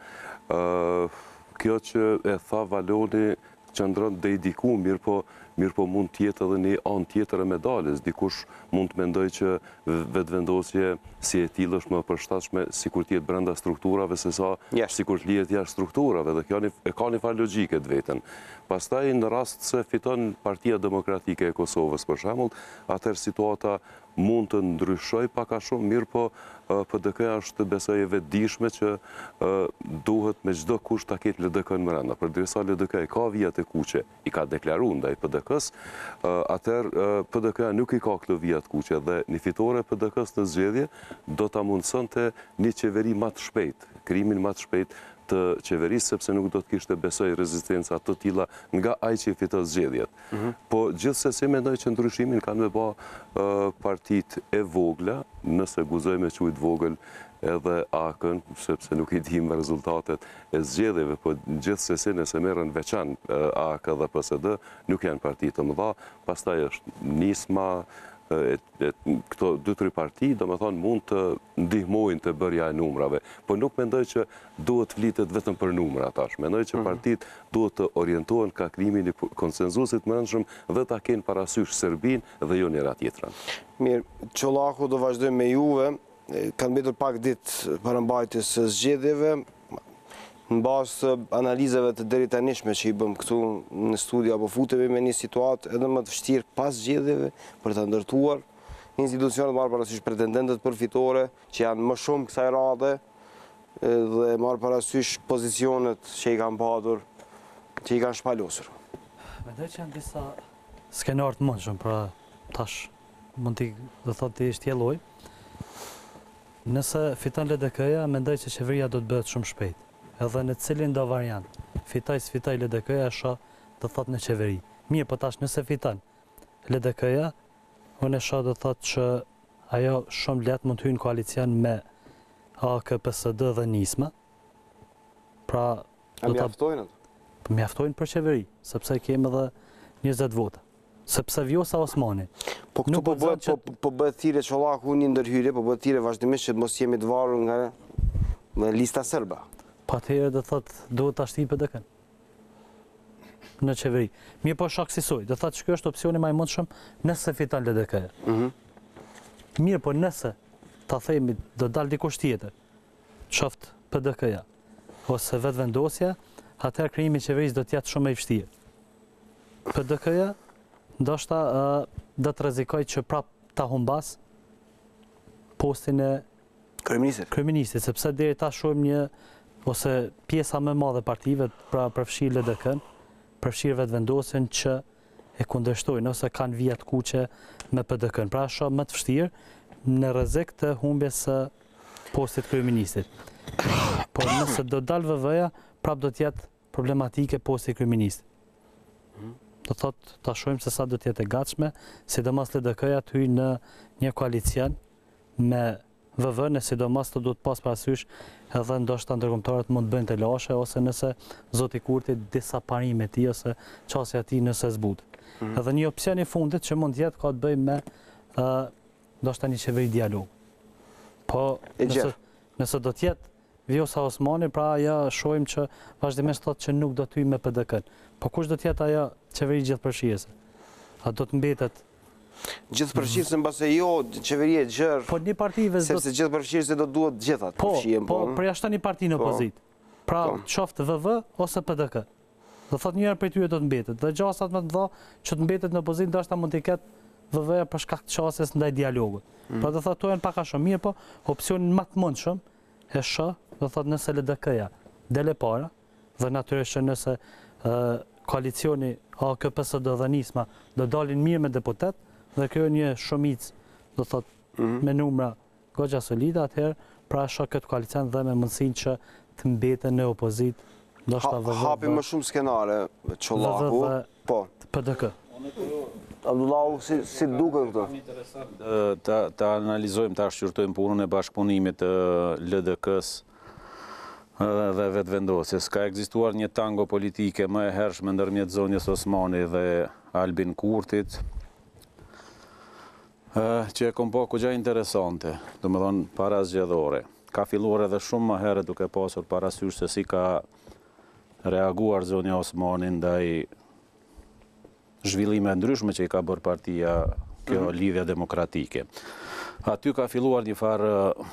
Kjo që e tha Valoni qëndron dhe i diku, mirë po, mirë po mund tjetë edhe një anë tjetër e medaljes. Dikush mund të mendoj që vetëvendosje si e tillë është më përshtatshme sikur të jetë brenda strukturave se sa sikur të lihet jashtë strukturave, dhe kjo e ka një farë logjike të vetën. Pastaj në rast se fiton Partia Demokratike e Kosovës për shembull, atëherë situata mund të ndryshoj pak a shumë, mirë po P D K-ja është besoj e vetëdijshme që duhet me çdo kusht ta ketë L D K-n brenda. Përderisa L D K ka vijat e kuqe, i ka deklaruar ndaj P D K-s, atëherë P D K-ja nuk i ka këto vijat kuqe dhe një fitore P D K-s në zgjedhje do ta mundsonte një qeveri më të shpejtë, krijimin më të shpejt të qeverisë, sepse nuk do të kishte besoj rezistenca të tilla nga ai që fiton zgjedhjet. Po gjithsesi mendoj që ndryshimin kanë me bë partitë e vogla, nëse guzoj me quajt vogël edhe A-kën, sepse nuk i dim rezultatet e zgjedhjeve, po gjithsesi nëse merren veçan A K dhe P S D, nuk janë parti të mëdha, pastaj është nisma, këto dy tre parti, do me thonë, mund të ndihmojnë të bërja e numrave, po nuk mendoj që duhet flitet vetëm për numra tash. Mendoj që partit duhet të orientohen ka krijimin e konsenzusit brendshëm dhe ta kenë parasysh Serbinë dhe jo njëra tjetrën. Mirë, Çollaku do vazhdojmë me juve. Kanë mbetur pak ditë parambajtjes së zgjedhjeve, në bazë të analizave të deri tanishme që i bëm këtu në studio, apo futemi me një situatë edhe më të vështirë pas zgjedhjeve për të ndërtuar institucionet marrë parasysh pretendentët përfitore që janë më shumë kësaj rade dhe marrë parasysh pozicionet që i kanë padur, që i kanë shpalosur. Mendoj që janë disa skenar të mundshëm, pra tash mund t'i do thotë t'i shtjelloj. Nëse fiton L D K-ja, mendoj që qeveria do të bëhet shumë shpejt. Edhe në cilin do variant, fitoj s'fitoj L D K-ja, shoh do thotë në qeveri. Mirë, po tash nëse fiton L D K-ja, unë e shoh do thotë që ajo shumë lehtë mund të hyjë në koalicion me A K, P S D dhe Nisma. Pra, a mjaftojnë ato? Mjaftojnë për qeveri, sepse kemi edhe njëzet vota. Sepse Vjosa Osmani. Po këtu po bëhet po bëhet thirrje Çollaku një ndërhyrje, po bëhet thirrje vazhdimisht që të mos jemi të varur nga me lista serba. Po atëherë do thotë duhet ta shtipë P D K-n në qeveri. Mirë, po shaksisoj, do thotë që ky është opsioni më i mundshëm nëse fiton L D K-ja. Mirë, po nëse ta themi do dal dikush tjetër, qoftë P D K-ja ose vetvendosja, atëherë krijimi i qeverisë do të jetë shumë më i vështirë. P D K-ja ndoshta do të rrezikoj që prap ta humbas postin e kryeministit. Kryeministit, sepse deri ta shohim një ose pjesa më e madhe e partive, pra përfshir L D K-n, përfshir vetvendosjen që e kundërshtojnë ose kanë vija të kuqe me P D K-n. Pra shoh më të vështirë në rrezik të humbjes së postit kryeministit. Por nëse do dal V V-ja, prap do të jetë problematike posti kryeministit. Do thotë ta shohim se sa do të jetë e gatshme, sidomos L D K-ja të hyjë në një koalicion me V V-n, sidomos të duhet pas parasysh edhe ndoshta ndërkombëtarët mund të bëjnë të lashe, ose nëse zoti Kurti disa parime e tij ose çësia e tij nëse zbut. Edhe një opsion i fundit që mund të jetë ka të bëjë me ë ndoshta një qeveri dialog. Po nëse nëse do të jetë Vjosa Osmani, pra ajo shohim që vazhdimisht thotë që nuk do të hyjë me P D K-n. Po kush do të jetë ajo qeveri gjithëpërfshirëse? A do të mbetet gjithëpërfshirëse mbase jo qeveria e gjerë? Po një partive sepse gjithëpërfshirëse do duhet gjithat po, përfshihen. Po, po përjashton një parti në opozitë. Pra qoftë V V ose P D K. Do thotë njëra prej tyre do të mbetet. Dhe gjasat më të mëdha që të mbetet në opozitë ndoshta mund të ketë V V-ja për shkak të çësjes ndaj dialogut. Pra do thotë to janë pak a shumë mirë, po opsionin më të mundshëm e shoh, do thotë nëse L D K-ja del e para, dhe natyrisht nëse koalicioni A K, P S D dhe Nisma do dalin mirë me deputet, dhe kjo një shumicë, do thotë me numra goxha solide, atëherë pra shoh këtë koalicion dhe me mundësinë që të mbeten në opozitë, ndoshta V V. Hapi më shumë skenare Çollaku, po. P D K. Abdullahu, si, si duken këto? Ta, ta analizojmë, ta shqyrtojmë punën e bashkëpunimit të L D K-s dhe vetëvendosjes. Ka ekzistuar një tango politike më e hershme ndërmjet Zonjës Osmani dhe Albin Kurtit, që e kom po kogja interesante, do me thonë para zgjedhore. Ka filluar edhe shumë më herë duke pasur parasysh se si ka reaguar Zonja Osmani ndaj zhvillime ndryshme që i ka bërë partia kjo lidhja demokratike. Aty ka filluar një farë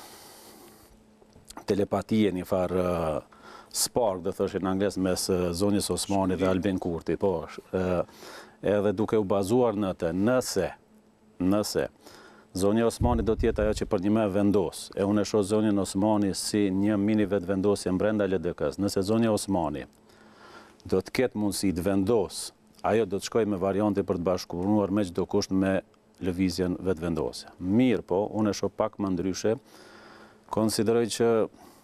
telepatie, një farë spark, dhe thëshin në angles, mes Zonjës Osmani dhe Albin Kurti. Po, edhe duke u bazuar në të, nëse, nëse, Zonja Osmani do tjetë ajo që për një me vendos, e unë e shoh Zonjën Osmani si një mini vetë vendosje brenda L D K-s, nëse Zonja Osmani do të ketë mundësi të vendos, ajo do të shkoj me variante për të bashkëpunuar me çdo kusht me lëvizjen vetëvendosje. Mirë po, unë e shoh pak më ndryshe, konsideroj që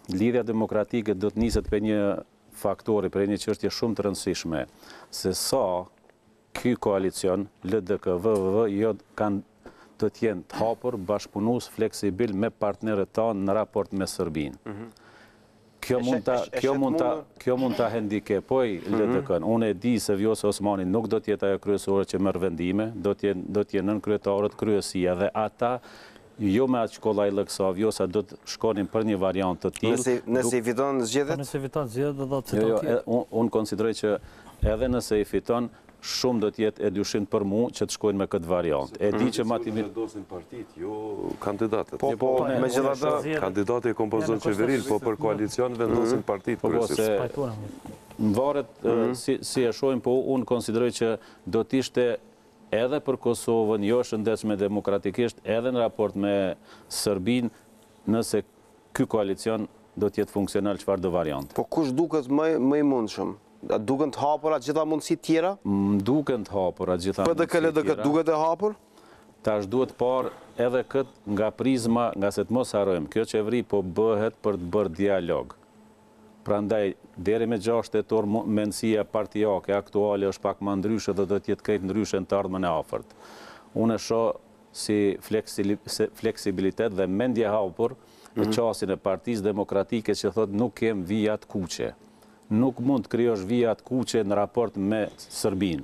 lidhja demokratike do të niset për një faktori, për një çështje shumë të rëndësishme, se sa ky koalicion, L D K, V V V, jo kanë të tjenë të hapur, bashkëpunus, fleksibil me partnerët tanë në raport me Serbinë. Kjo mund ta, kjo mund ta, kjo mund ta hendikepoj L D K-n. Unë e di se Vjosa Osmani nuk do të jetë ajo kryesore që merr vendime, do të jenë do të jenë nën kryetarët kryesia dhe ata jo me atë shkolla i Lëksa Vjosa do të shkonin për një variant të tillë. Nëse nëse i fiton zgjedhjet? Nëse fiton zgjedhjet do të thotë. Jo, jo, unë konsideroj që edhe nëse i fiton shumë do të jetë e dyshim për mu që të shkojnë me këtë variant. E di që matimi vendosin partitë, jo kandidatët. Po, po, megjithatë kandidati e kompozon qeverinë, po për koalicion vendosin partitë kryesisht. Më varet si e shohim, po unë konsideroj që do të ishte edhe për Kosovën, jo shëndetshme demokratikisht, edhe në raport me Serbinë, nëse ky koalicion do të jetë funksional çfarë do variante. Po kush duket më më i mundshëm? A duken të hapura gjitha mundësit tjera? Më duken të hapura gjitha mundësit tjera. P D K L D K duket e hapur? Tash duhet parë edhe këtë nga prizma, nga se të mos harrojmë, kjo qeveri po bëhet për të bërë dialog. Prandaj, deri me gjashtë tetor mendësia partijake aktuale është pak më ndryshe dhe do të jetë krejt ndryshe në të ardhmen e afërt. Unë e shoh si fleksibilitet dhe mendje hapur në qasjen e Partisë Demokratike që thotë nuk kem vijat kuqe. Nuk mund të krijosh vijat kuqe në raport me Serbinë.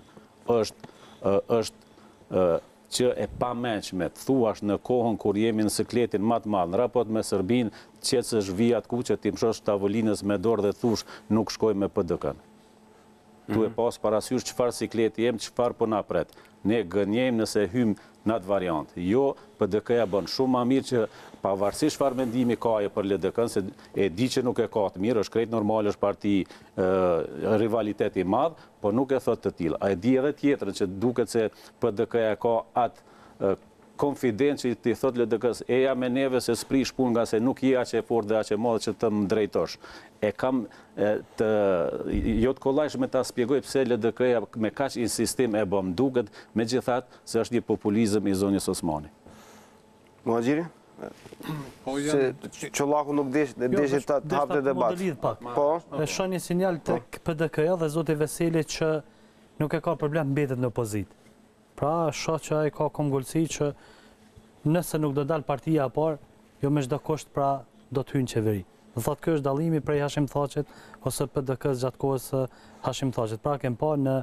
Është është që e pamençme të thuash në kohën kur jemi në sikletin më të madh në raport me Serbinë, qetësh vijat kuqe, ti mshosh tavolinës me dorë dhe thush nuk shkoj me P D K-n. Tu e pas parasysh çfarë sikleti jem, çfarë po na pret. Ne gënjejmë nëse hym në atë variant. Jo, P D K-ja bën shumë më mirë që pavarësisht çfarë mendimi ka ajo për L D K-n, se e di që nuk e ka të mirë, është krejt normal, është parti rivalitet i madh, po nuk e thot të tillë. A e di edhe tjetrën që duket se P D K-ja ka atë konfidencë që ti thot L D K-s, eja me neve se s'prish punë nga se nuk je aq e fortë dhe aq e madhe që të më drejtosh. E kam të jo të kollajshme ta shpjegoj pse L D K-ja me kaq insistim e bëm, duket megjithatë se është një populizëm i zonjës Osmani. Muhaxhiri? Se Çollaku nuk deshi të hapte debat. Po, e shoh një sinjal tek P D K-ja dhe zoti Veseli që nuk e ka problem mbetet në opozitë. Pra, shoh që ai ka kongullësi që nëse nuk do dal partia e parë, jo me çdo kusht pra do të hyjnë qeveri. Do thotë ky është dallimi prej Hashim Thaçit ose P D K-s gjatë kohës së Hashim Thaçit. Pra kem pa në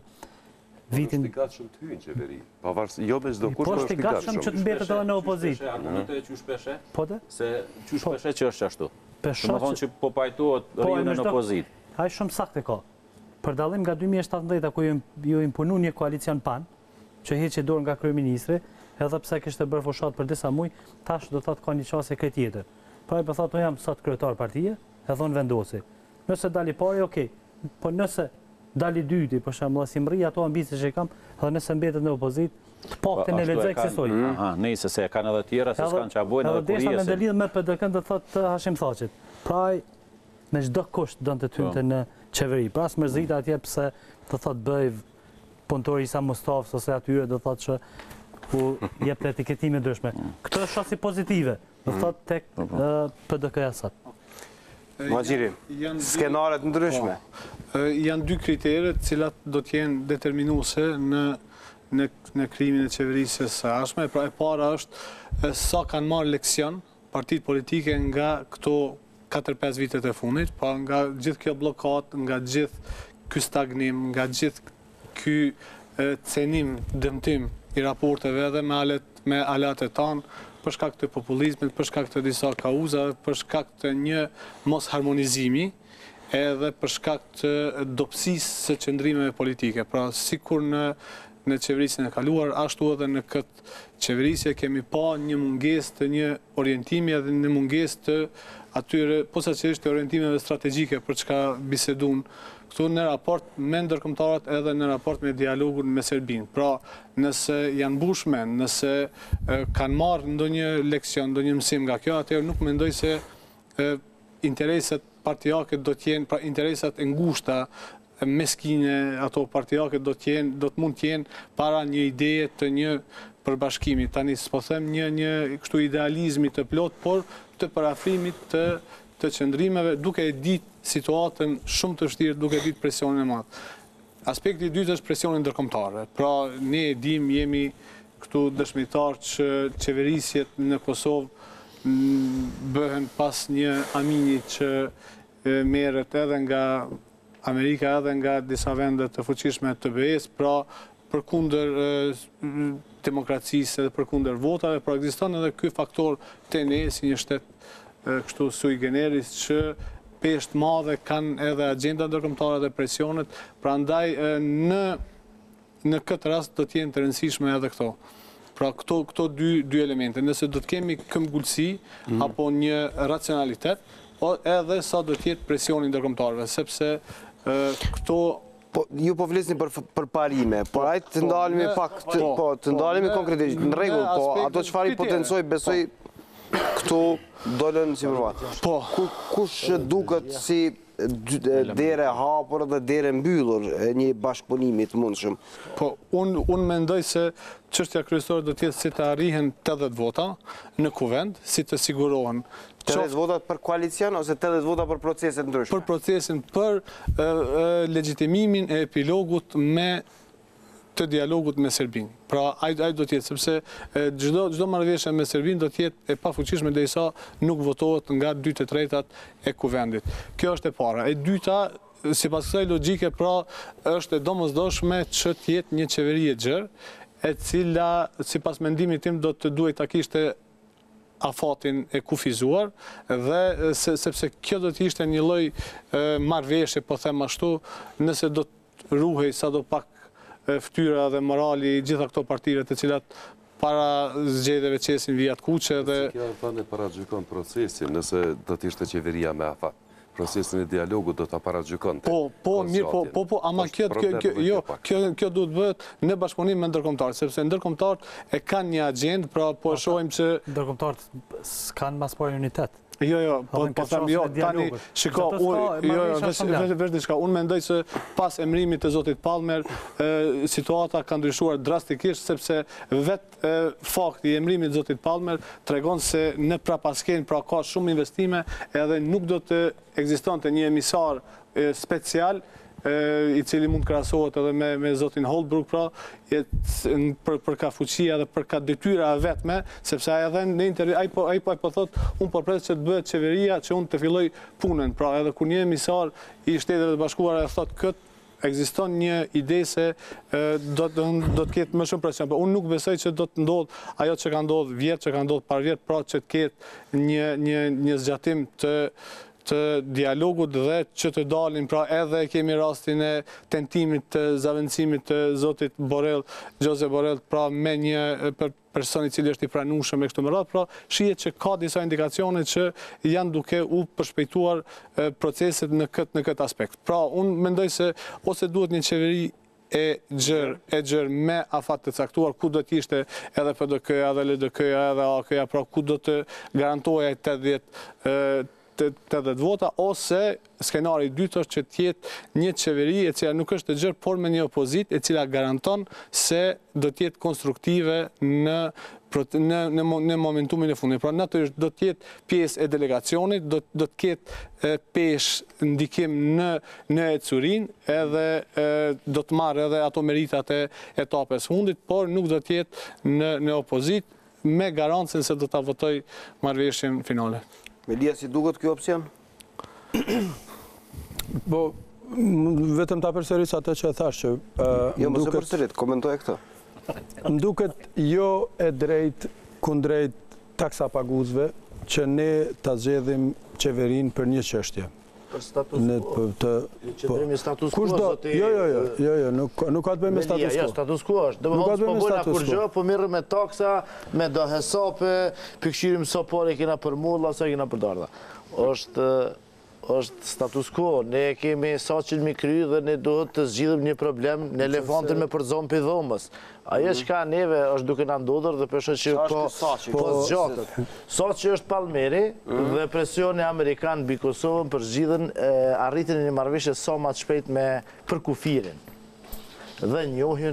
vitin i gatshëm të hyjnë qeveri. Pavarësisht jo me çdo kusht, po është i gatshëm që të mbetet edhe në opozitë. Nuk të qysh peshe? Po të? Se qysh peshe që është ashtu. Pesho që po pajtohet rinë në opozitë. Ai shumë saktë ka. Për dallim nga dy mijë e shtatëndhjetë ku ju imponu një koalicion pan, që heqi dorë nga kryeministri, edhe pse kishte bërë fushat për disa muaj, tash do thotë ka një çështje këtë tjetër. Pra ai po thotë unë jam sot kryetar partie, e thon vendosi. Nëse dali pari, okay. Po nëse dali dyti, për shembull, si mri ato ambicie që kam, edhe nëse mbetet në opozitë, të paktën e lexoj kësaj. Aha, nëse se kanë edhe të tjera se s'kan ç'a bojnë edhe kurrë. Edhe kurrë. desha me P D K-n do thotë Hashim Thaçit. Pra ai me çdo kusht donte të hynte në qeveri. Pra smërzit atje pse do thotë bëj punëtori Isa Mustafës ose atyre do thotë që ku jep etiketime ndryshme. Këto është shosi pozitive, do thotë tek P D K-ja sot. Muhaxhiri, skenaret ndryshme. Janë dy kriteret cilat do të jenë determinuese në në në krijimin e qeverisë së ardhshme. Pra e para është sa kanë marrë leksion partitë politike nga këto katër pesë vitet e fundit, pa nga gjithë kjo bllokat, nga gjithë ky stagnim, nga gjithë ky cenim, dëmtim i raporteve edhe me alet me alatet tanë, për shkak të populizmit, për shkak të disa kauzave, për shkak të një mos harmonizimi, edhe për shkak të dobësisë së qëndrimeve politike. Pra, sikur në në qeverisjen e kaluar, ashtu edhe në këtë qeverisje kemi pa një mungesë të një orientimi edhe një mungesë të atyre posaçërisht të orientimeve strategjike për çka bisedun këtu në raport me ndërkombëtarët edhe në raport me dialogun me Serbinë. Pra, nëse janë mbushme, nëse e, kanë marrë ndonjë leksion, ndonjë mësim nga kjo, atëherë nuk mendoj se e, interesat partijake do të jenë, pra interesat e ngushta meskine ato partijake do të jenë, do të mund të jenë para një ideje të një përbashkimi. Tani s'po them një një kështu idealizmi të plot, por të parafrimit të të qëndrimeve, duke e ditë situatën shumë të vështirë, duke e ditë presionin e madh. Aspekti i dytë është presioni ndërkombëtar. Pra, ne e dim, jemi këtu dëshmitar që qeverisjet në Kosovë bëhen pas një amini që merret edhe nga Amerika, edhe nga disa vende të fuqishme të be es, pra përkundër demokracisë edhe përkundër votave, pra ekziston edhe ky faktor te ne si një shtet kështu sui generis që peshë madhe kanë edhe agenda ndërkombëtare dhe presionet, prandaj në në këtë rast do të jenë të rëndësishme edhe këto. Pra këto këto dy dy elemente, nëse do të kemi këmbgulësi mm. apo një racionalitet, edhe sa do të jetë presioni ndërkombëtarëve, sepse këto Po, ju po flisni për, për parime, por ajtë të ndalimi pak, të, po, të ndalimi konkretisht, në regull, po, ato çfarë i potencoj, besoj, këtu dolën si përvat. Po. Kush duket si dere hapur dhe dere mbyllur një bashkëpunimi të mundshëm? Po, unë un mendoj se çështja kryesore do të jetë si të arrihen tetëdhjetë vota në kuvend, si të sigurohen tetëdhjetë vota për koalicion ose tetëdhjetë vota për proceset ndryshme? Për procesin, për legjitimimin e epilogut me të dialogut me Serbinë. Pra, ai do të jetë, sepse çdo marrëveshje me Serbinë do të jetë e pafuqishme derisa nuk votohet nga dy të tretat e kuvendit. Kjo është e para. E dyta, sipas kësaj logjike, pra, është e domosdoshme që të jetë një qeveri e gjerë, e cila, sipas mendimit tim, do të duhet ta kishte afatin e kufizuar, dhe sepse kjo do të ishte një lloj marrëveshje, po them ashtu, nëse do të ruhej sado pak ftyra dhe morali i gjitha këto partive të cilat para zgjedhjeve qesin vijat kuqe dhe... Kjo thënë paragjykon procesin, nëse do të ishte qeveria me afat. Procesin e dialogut do të paragjykon. Po, po, mirë, po, po, po, ama kjo, jo, kjo duhet bëhet në bashkëpunim me ndërkombëtarët, sepse ndërkombëtarët e kanë një agjendë, pra po shohim që... Ndërkombëtarët s'kanë mas parë unitet. Jo, jo, po them, jo, tani, shiko, jo, vesh diçka, unë mendoj se pas emrimit të Zotit Palmer, situata ka ndryshuar drastikisht, sepse vetë fakti i emrimit të Zotit Palmer tregon se në prapasken, pra ka shumë investime, edhe nuk do të ekzistonte një emisar special, i cili mund krahasohet edhe me, me Zotin Holbrooke, pra, për, për ka fuqia dhe për ka detyra vetme, sepse ai edhe në inter... ai po, ai po, po thot, unë po pres që të bëhet qeveria, që unë të filloj punën, pra edhe kur një emisar i Shteteve të Bashkuara e thot këtë, ekziston një ide se do, do, do të ketë më shumë presion. Unë nuk besoj që do të ndodh ajo që ka ndodh vjet, që ka ndodh par vjet, pra që të ketë një, një, një zgjatim të të dialogut dhe që të dalin, pra edhe kemi rastin e tentimit të zavendësimit të Zotit Borrell, Josep Borrell, pra me një person i cili është i pranueshëm me kështu me radhë, pra shihet që ka disa indikacione që janë duke u përshpejtuar proceset në këtë në këtë aspekt. Pra unë mendoj se ose duhet një qeveri e gjërë, e gjërë me afat të caktuar, ku do t'ishte edhe P D K-ja, edhe L D K-ja, edhe A K-ja, pra ku do të garantoja tetëdhjetë tetëdhjetë vota, ose skenari i dytë është që t'jetë një qeveri e cila nuk është e gjërë, por me një opozit e cila garanton se do t'jetë konstruktive në Në, në, në momentumin e fundit. Pra natyrisht do të jetë pjesë e delegacionit, do, do të ketë peshë ndikim në, në ecurin, edhe e, do të marrë edhe ato meritat e etapes fundit, por nuk do të jetë në, në opozit, me garancën se do të votoj marrëveshjen finale. Melia, si duket kjo opsion? Po, vetëm ta përsëris atë që e thash që... Uh, jo, mëse përsërit, komentoj e këtë. Më duket jo e drejt kundrejt taksapaguzve që ne ta zgjedhim qeverin për një çështje. Për status quo. Të qëndrimi status quo. Zoti... Jo, jo, jo, jo, jo, nuk, nuk ka të bëjë me status quo. Jo, status quo është. Do të thotë po bëna kur gjë, po mirë me taksa, me do hesape, pikëshirim sa parë kena për mulla, sa kena për darda. Është është status quo. Ne kemi saqin mi kry dhe ne duhet të zgjidhim një problem në elefantin me përzon për dhomës. Ajo që ka neve është duke na ndodhur dhe për që po, po zgjatët. Saqi është Palmeri dhe presioni amerikan mbi Kosovën për zgjidhjen arritjen e një marrëveshje sa më të shpejt me për kufirin. Dhe njohin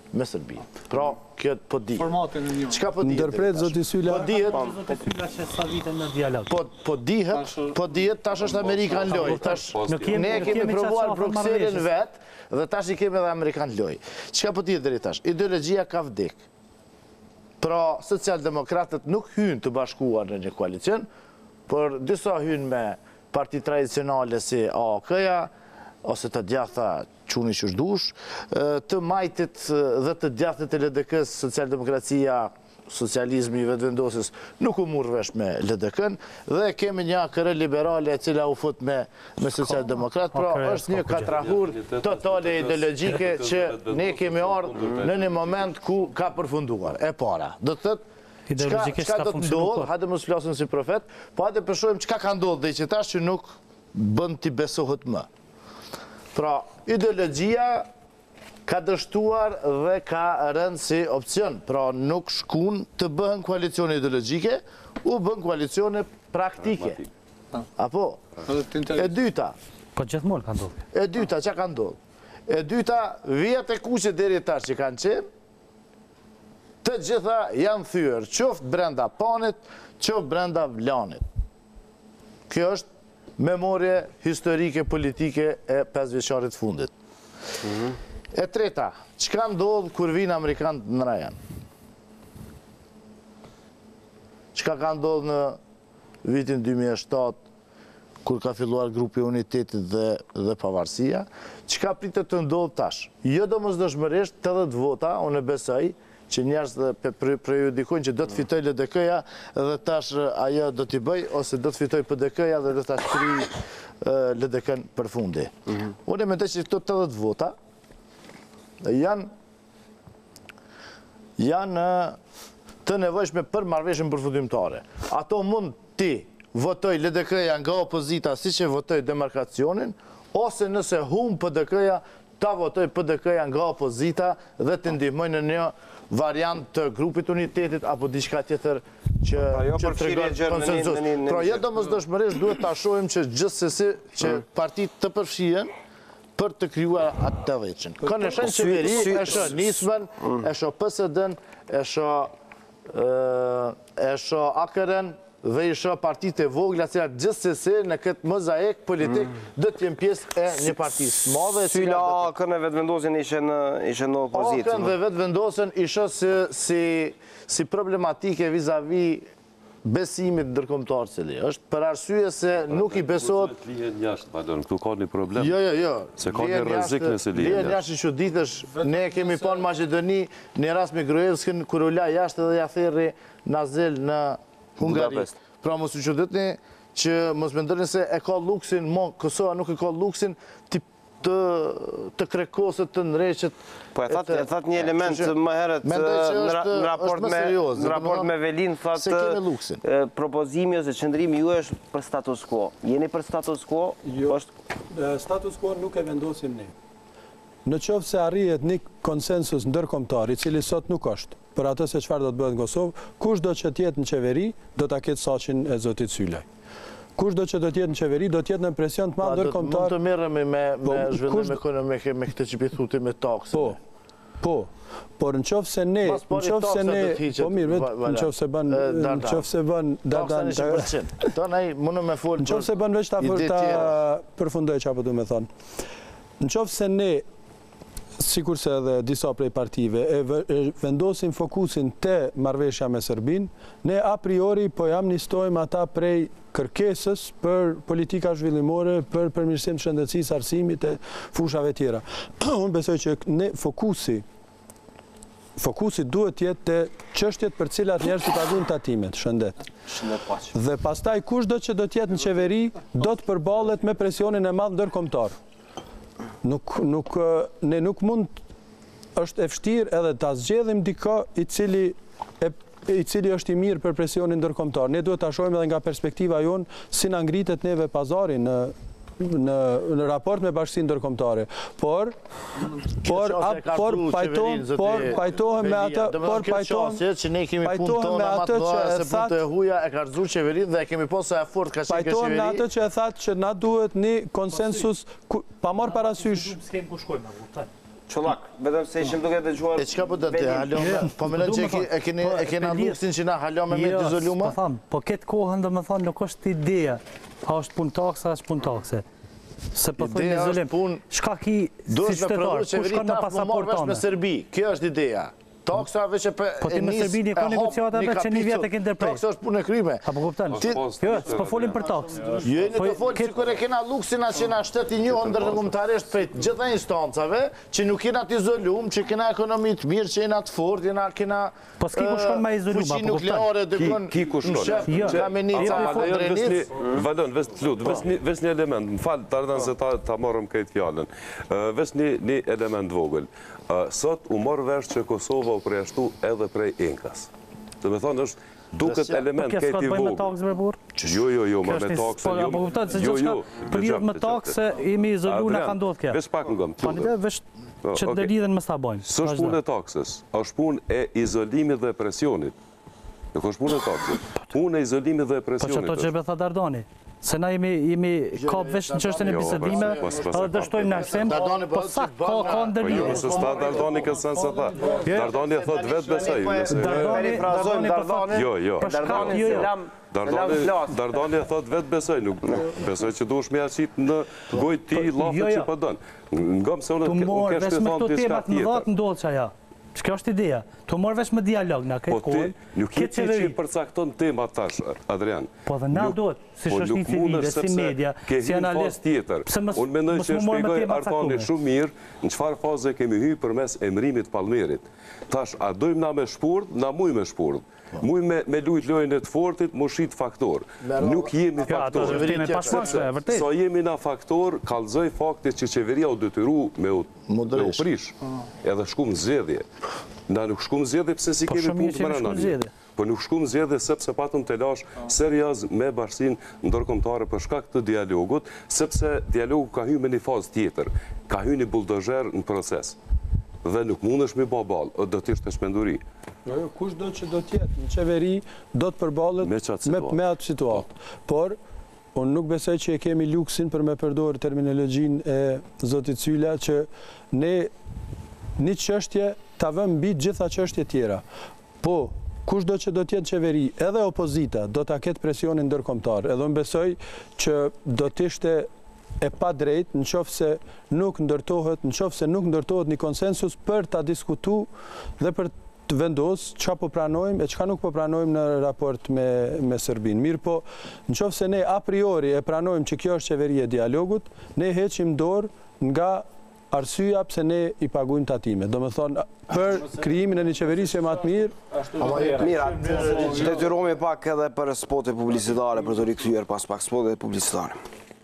me Serbinë. Pra, këtë po dihet. Formatin e një. Çka po dihet? Ndërpret, zoti Sylla. Po dihet. Zoti Sylla që sa vite në dialog. Po po dihet, po dihet tash është Amerikan loj. Tash ne kemi provuar Brukselin vet dhe tash i kemi edhe Amerikan loj. Çka po dihet deri tash? Ideologjia ka vdek. Pra, socialdemokratët nuk hynë të bashkuar në një koalicion, por disa hynë me parti tradicionale si A K-ja, ose të djatha quni qëshdush, të majtit dhe të djathët e L D K-s, socialdemokracia, socializmi i vetëvendosjes nuk u murë vesh me L D K-n, dhe kemi një A K R liberale e cila u fut me socialdemokrat, pra është një katrahur totale ideologike që ne kemi ardhë në një moment ku ka përfunduar. E para, do të tëtë, qka do të ndodhë, hajde mos flasim si profet, po hajde përshojmë qka ka ndodhë dhe që tash që nuk bënd t'i besohet më. Pra, ideologjia ka dështuar dhe ka rënë si opcion, pra nuk shkun të bëhen koalicione ideologjike, u bëhen koalicione praktike. Apo? E dyta. Po gjithmonë ka ndodhë. E dyta, që ka ndodhë? E dyta, vjet e kuqe deri tash që kanë qenë, të gjitha janë thyer, qoftë brenda panit, qoftë brenda vlanit. Kjo është memorje historike politike e pesë vjeçarit fundit. E treta, çka ndodh kur vinë Amerikanët në Rajan? Çka ka ndodh në vitin dy mijë e shtatë, kur ka filluar grupi Unitetit dhe Pavarësia? Çka pritet të ndodh tash? Jo domosdoshmërisht tetëdhjetë vota, unë besoj, që njerëz prejudikojnë që do të fitoj L D K-ja dhe tash ajo do t'i bëj, ose do të fitoj P D K-ja dhe do t'a shkri L D K-n për fundi. Unë e mendoj që këto tetëdhjetë vota janë janë të nevojshme për marrëveshjen përfundimtare. Ato mund ti votoj L D K-ja nga opozita siç e votoj demarkacionin, ose nëse hum P D K-ja, ta votoj P D K-ja nga opozita dhe të ndihmojnë në një variant të grupit Unitetit apo diçka tjetër që të tregon konsensus. Pra jo domosdoshmërisht duhet ta shohim që gjithsesi që partitë të përfshihen për të krijuar atë të vëçën. Ka në shenjë qeveri, e shoh Nismën, e shoh P S D-n, e shoh e shoh A K R-n dhe i shoh partitë e vogla që gjithsesi në këtë mozaik politik do të jenë pjesë e një partie të madhe. Sylla A K-n e vetëvendosjen ishte në ishte në opozitë. A K-n dhe vetëvendosjen i shoh si si problematike vis-a-vis besimit ndërkombëtar cili është, për arsye se nuk i besohet. Lihen jashtë, pardon, këtu ka një problem. Jo, jo, jo. Se ka një rrezik nëse lihen jashtë. Lihen jashtë çuditësh. Ne kemi pa në Maqedoni në rast me Gruevskën kur u la jashtë dhe ja therri Nazel në Hungari. Pra mos u çuditni që mos mendoni se e ka luksin, mo Kosova nuk e ka luksin të të krekoset, të ndreqet. Po e thatë that një element më herët në raport me në raport me Velin thatë propozimi ose qëndrimi juaj është për status quo. Jeni për status quo? Jo. Status quo nuk e vendosim ne. Në qoftë se arrihet një konsensus ndërkombëtar, i cili sot nuk është, për atë se çfarë do të bëhet në Kosovë, kush do që të jetë në qeveri, do ta ketë saqin e zotit Sylaj. Kush do që do të jetë në qeveri, do të jetë në presion të madh ndërkombëtar. Mund të merremi me zhvillim ekonomik me këtë që thuti me taksë. Po. Po. Por në qoftë se ne, në qoftë se ne, po mirë, vetë në qoftë se bën, në qoftë se bën dadan njëqind përqind. Donaj mund më fol. Në qoftë se bën veç ta përfundoj çfarë do të thonë. Në qoftë se ne sikurse edhe disa prej partive e vendosin fokusin te marrëveshja me Serbinë, ne a priori po jam nistojmë ata prej kërkesës për politika zhvillimore, për përmirësim të shëndetësisë, arsimit e fushave tjera. Unë besoj që ne fokusi Fokusi duhet jetë te çështjet për cilat njerëzit paguajnë tatimet, shëndet. Dhe pastaj kush do që do të jetë në qeveri, do të përballet me presionin e madh ndërkombëtar. Nuk, nuk, ne nuk mund, është e vështirë edhe ta zgjedhim dikë i cili e i cili është i mirë për presionin ndërkombëtar. Ne duhet ta shohim edhe nga perspektiva jonë si na ngritet neve pazari në në në raport me bashkinë ndërkombëtare. Por por por pajtohem por pajtohem me atë por pajtohem që ne kemi punë tonë me atë që se punë të huaja e ka rrezuar qeverinë dhe kemi pasur efort ka qenë qeveri. Pajtohem me atë që e thatë që na duhet një konsensus pa marrë parasysh. Çollak, vetëm se ishim duke dëgjuar. E çka po do të halon? Po mendon që e keni e kena luksin që na halon me me dizolume? Po tham, po këtë kohën domethënë nuk është ideja. A është punë taksa, është punë takse. Se po thonë izolim. Shka ki si qytetar, ku shkon me pasaportë tonë? Me Serbi, kjo është ideja. Taksa veç e për... Po ti me Serbini ka negociata veç që një vjetë e kënë ndërprej. Taksa është punë e kryme. A po kuptan? Jo, s'po folim për taksë. Jo, në të folë që kërë e kena luksin a që na shteti një ndër në kumëtaresht për gjitha instancave, që nuk kena të izolum, që kena ekonomi të mirë, që kena të fort, jena kena... Po s'ki ku shkon ma izolum, a po kuptan? Ki ku shkon? Valon, ves një element, më falë, të ardhën se ta morëm këtë fjallën, ves një element vogël. Sot u morë vesh që Kosova u preashtu edhe prej Inkas. Të me thonë është duket element këti vogël. Po kje s'ka të bëjmë me taksë, bre burë? Jo, jo, jo, ma me taksë. Po kuptat se gjithë shka përlidhët me taksë, imi izolu në ka ndodhë kja. Vesh pak në gëmë. Pa një dhe vesh që të lidhen më sta bojmë. Së është punë e taksës, është punë e izolimit dhe presionit. Nuk është punë e taksës. Punë e izolimit dhe presionit. Po që to që be tha Dardani. Se na jemi kap vesh në qështën e bisedime, edhe dështojmë në aksim, po sa ka ndërlidhje. Po se sta Dardani këtë sen se tha. Dardani e thot vetë besoj. Dardani, Dardani, jo, jo. Dardani e thot vetë besoj, nuk besoj që duesh me aqit në gojtë ti lafët që përdojnë. Ngëm se unë kesh të thonë diska tjetër. Ndodhë që aja. Kjo është ideja, të morë vesh me dialog në këtë kohën. Po ti, nuk je ti që i përcakton tema tash, Adrian. Po dhe na duhet, si shoshni civile, si media, si analist, tjetër. Unë mendoj që shpjegoj Artani shumë mirë në qëfar faze kemi hy për mes emrimit Palmerit. Tash, a dojmë na me shpurt, na muj me shpurt. Muj me lujt lojnë e të fortit, mu shit faktor. Nuk jemi faktor. Sa jemi na faktor, kalzoj faktit që qeveria u detyru me u prish. Edhe shkum zedhje. Na nuk shkum zedhje pëse si kemi punë të mëra në. Po nuk shkum zedhje sepse patëm të lash seriaz me bashkësin ndërkombëtare për shkak të dialogut, sepse dialogu ka hy me një fazë tjetër. Ka hy një bulldozer në proces. Dhe nuk mund është me babal, do t'ishtë të shpenduri. Kush do që do t'jetë në qeveri, do të përbalët me atë situatë. Por, unë nuk besoj që e kemi luksin për me përdorë terminologjin e Zotit Cyla, që ne një qështje të avëm bitë gjitha qështje tjera. Po, kush do që do t'jetë qeveri, edhe opozita, do t'a ketë presionin ndërkombëtar. Edhe unë besoj që do t'ishte e pa drejt në qofë se nuk ndërtohet, në qofë se nuk ndërtohet një konsensus për ta diskutu dhe për të vendosë çka po pranojmë e çka nuk po pranojmë në raport me, me Serbinë. Mirë po, në qofë se ne a priori e pranojmë që kjo është qeveria e dialogut, ne heqim dorë nga arsyeja pse ne i paguajmë tatime. Do me thonë, për krijimin e një qeverisje më të mirë. Mira, detyrohemi pak edhe për spote publicitare, për të rikthyer pas pak spote publicitare.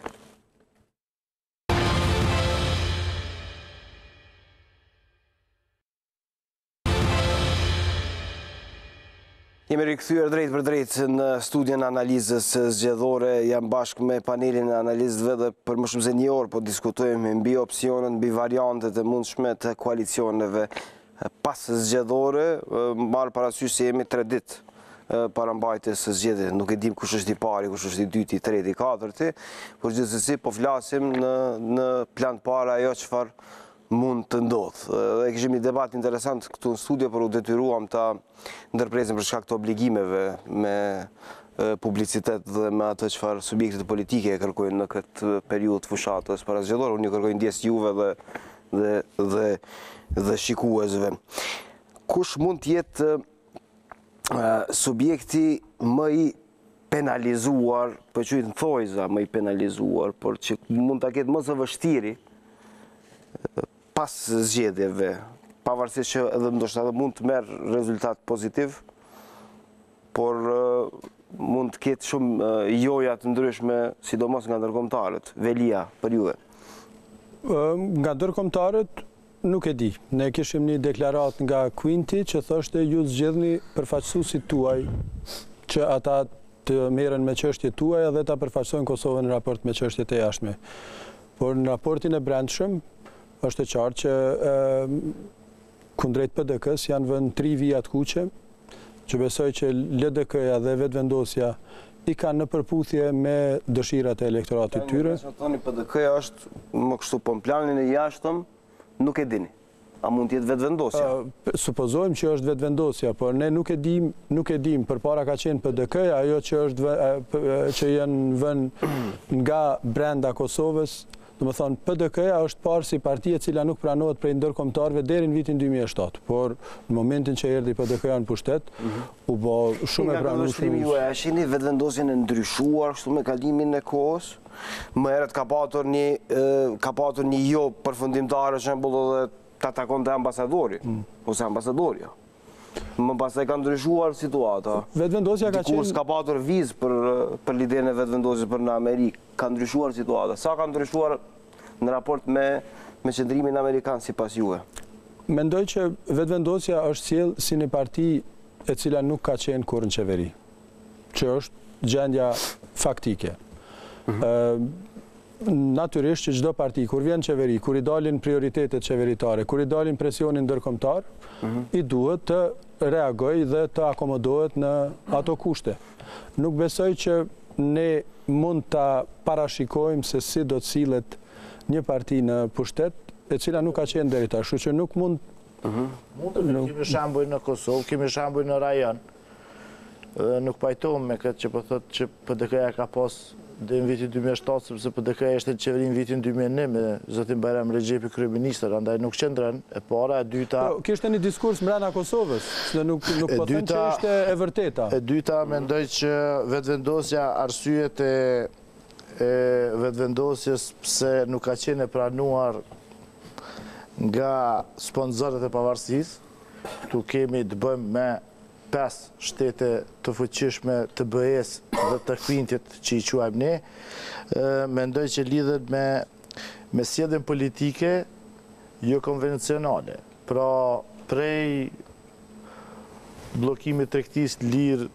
Jemi rikthyer drejt për drejt në studion analizës zgjedhore, jam bashkë me panelin e analistëve dhe për më shumë se një orë po diskutojmë mbi opsionet, mbi variantet e mundshme të koalicioneve pas zgjedhore, marrë parasysh se jemi tre ditë para mbajtjes së zgjedhjeve. Nuk e dim kush është i pari, kush është i dyti, i treti, i katërti, por gjithsesi po flasim në në plan para ajo çfarë mund të ndodhë. Dhe kishim një debat interesant këtu në studio, por u detyruam ta ndërpresim për shkak të obligimeve me publicitet dhe me atë çfarë subjektet politike e kërkojnë në këtë periudhë të fushatës para zgjedhore. Unë kërkoj ndjes juve dhe dhe dhe dhe shikuesve. Kush mund të jetë subjekti më i penalizuar, po quhet në thojza më i penalizuar, por që mund ta ketë më së vështiri pas zgjedhjeve, pavarësisht që edhe ndoshta edhe mund të merr rezultat pozitiv, por mund të ketë shumë joja të ndryshme, sidomos nga ndërkombëtarët. Velia, për juve. Nga ndërkombëtarët nuk e di. Ne kishim një deklarat nga Quinti që thoshte ju zgjedhni përfaqësuesit tuaj që ata të merren me çështjet tuaja dhe ta përfaqësojnë Kosovën në raport me çështjet e jashtme. Por në raportin e brendshëm është e qartë që kundrejt P D K-s janë vënë tri vijat kuqe, që besoj që L D K-ja dhe vetëvendosja i kanë në përputhje me dëshirat e elektoratit tyre. Tani P D K-ja është më kështu, po në planin e jashtëm nuk e dini. A mund t'jetë vetëvendosja? Supozojmë që është vetëvendosja, por ne nuk e dim, nuk e dim, përpara ka qenë P D K, ajo që është që janë vënë nga brenda Kosovës, do të thonë P D K është parë si parti e cila nuk pranohet prej ndërkombëtarëve deri në vitin dy mijë e shtatë, por në momentin që erdhi P D K në pushtet, u bë shumë e pranueshme. Ju e shihni vetëvendosjen e ndryshuar kështu me kalimin e kohës? Më herët ka patur një ka patur një jo përfundimtar, për shembull, edhe ta takonte ambasadori ose ambasadorja. Më pastaj ka ndryshuar situata. Vetëvendosja ka qenë. Kur s'ka patur vizë për për lidhjen e vetëvendosjes për në Amerikë, ka ndryshuar situata. Sa ka ndryshuar në raport me me qendrimin amerikan sipas juve? Mendoj që vetëvendosja është sjell si një parti e cila nuk ka qenë kurrë në qeveri, që është gjendja faktike. Natyrisht që çdo parti, kur vjen qeveri, kur i dalin prioritetet qeveritare, kur i dalin presionin ndërkombëtar, i duhet të reagojë dhe të akomodohet në ato kushte. Nuk besoj që ne mund ta parashikojmë se si do të sillet një parti në pushtet, e cila nuk ka qenë deri tash, kështu që nuk mund. Mund të kemi shembuj në Kosovë, kemi shembuj në rajon. Nuk pajtohem me këtë që po thotë që P D K-ja ka pas dhe në vitin dy mijë e shtatë, sepse P D K-ja ishte në qeveri në vitin dy mijë e një me zotin Bajram Rexhepi kryeministër, andaj nuk qëndron. E para, e dyta. Po, kishte një diskurs mbrana Kosovës, dhe nuk nuk po thënë që ishte e vërteta. E dyta, mendoj që vetëvendosja, arsyet e e vetëvendosjes pse nuk ka qenë e pranuar nga sponsorët e pavarësisë. Tu kemi të bëjmë me pesë shtete të fuqishme të B E-s dhe të Kvintit që i quajmë ne, mendoj që lidhet me me sjelljen politike jo konvencionale. Pra, prej bllokimit tregtisë lirë,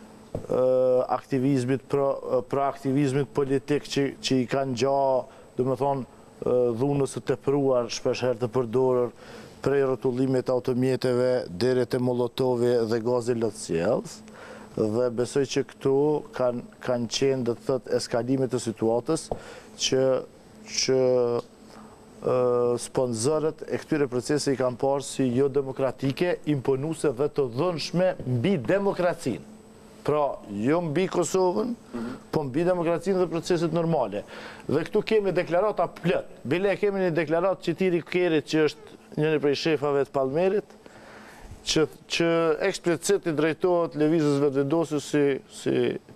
aktivizmit, pra aktivizmit politik që, që i kanë gjahë, do të thonë, dhunës të tepruar, shpesh herë të përdorur, prej rrotullimit të automjeteve deri te molotovi dhe gazi lotësjellës, dhe besoj që këtu kanë kanë qenë, do të thotë, eskalime të situatës që që sponsorët e këtyre procese i kanë parë si jo demokratike, imponuese dhe të dhënshme mbi demokracinë. Pra, jo mbi Kosovën, po mbi demokracinë dhe proceset normale. Dhe këtu kemi deklarata plot. Bile kemi një deklaratë Qitiri Kerit, që është njëri prej shefave të Palmerit, që, që eksplicit i drejtohet lëvizjes vetëvendosjes si, si,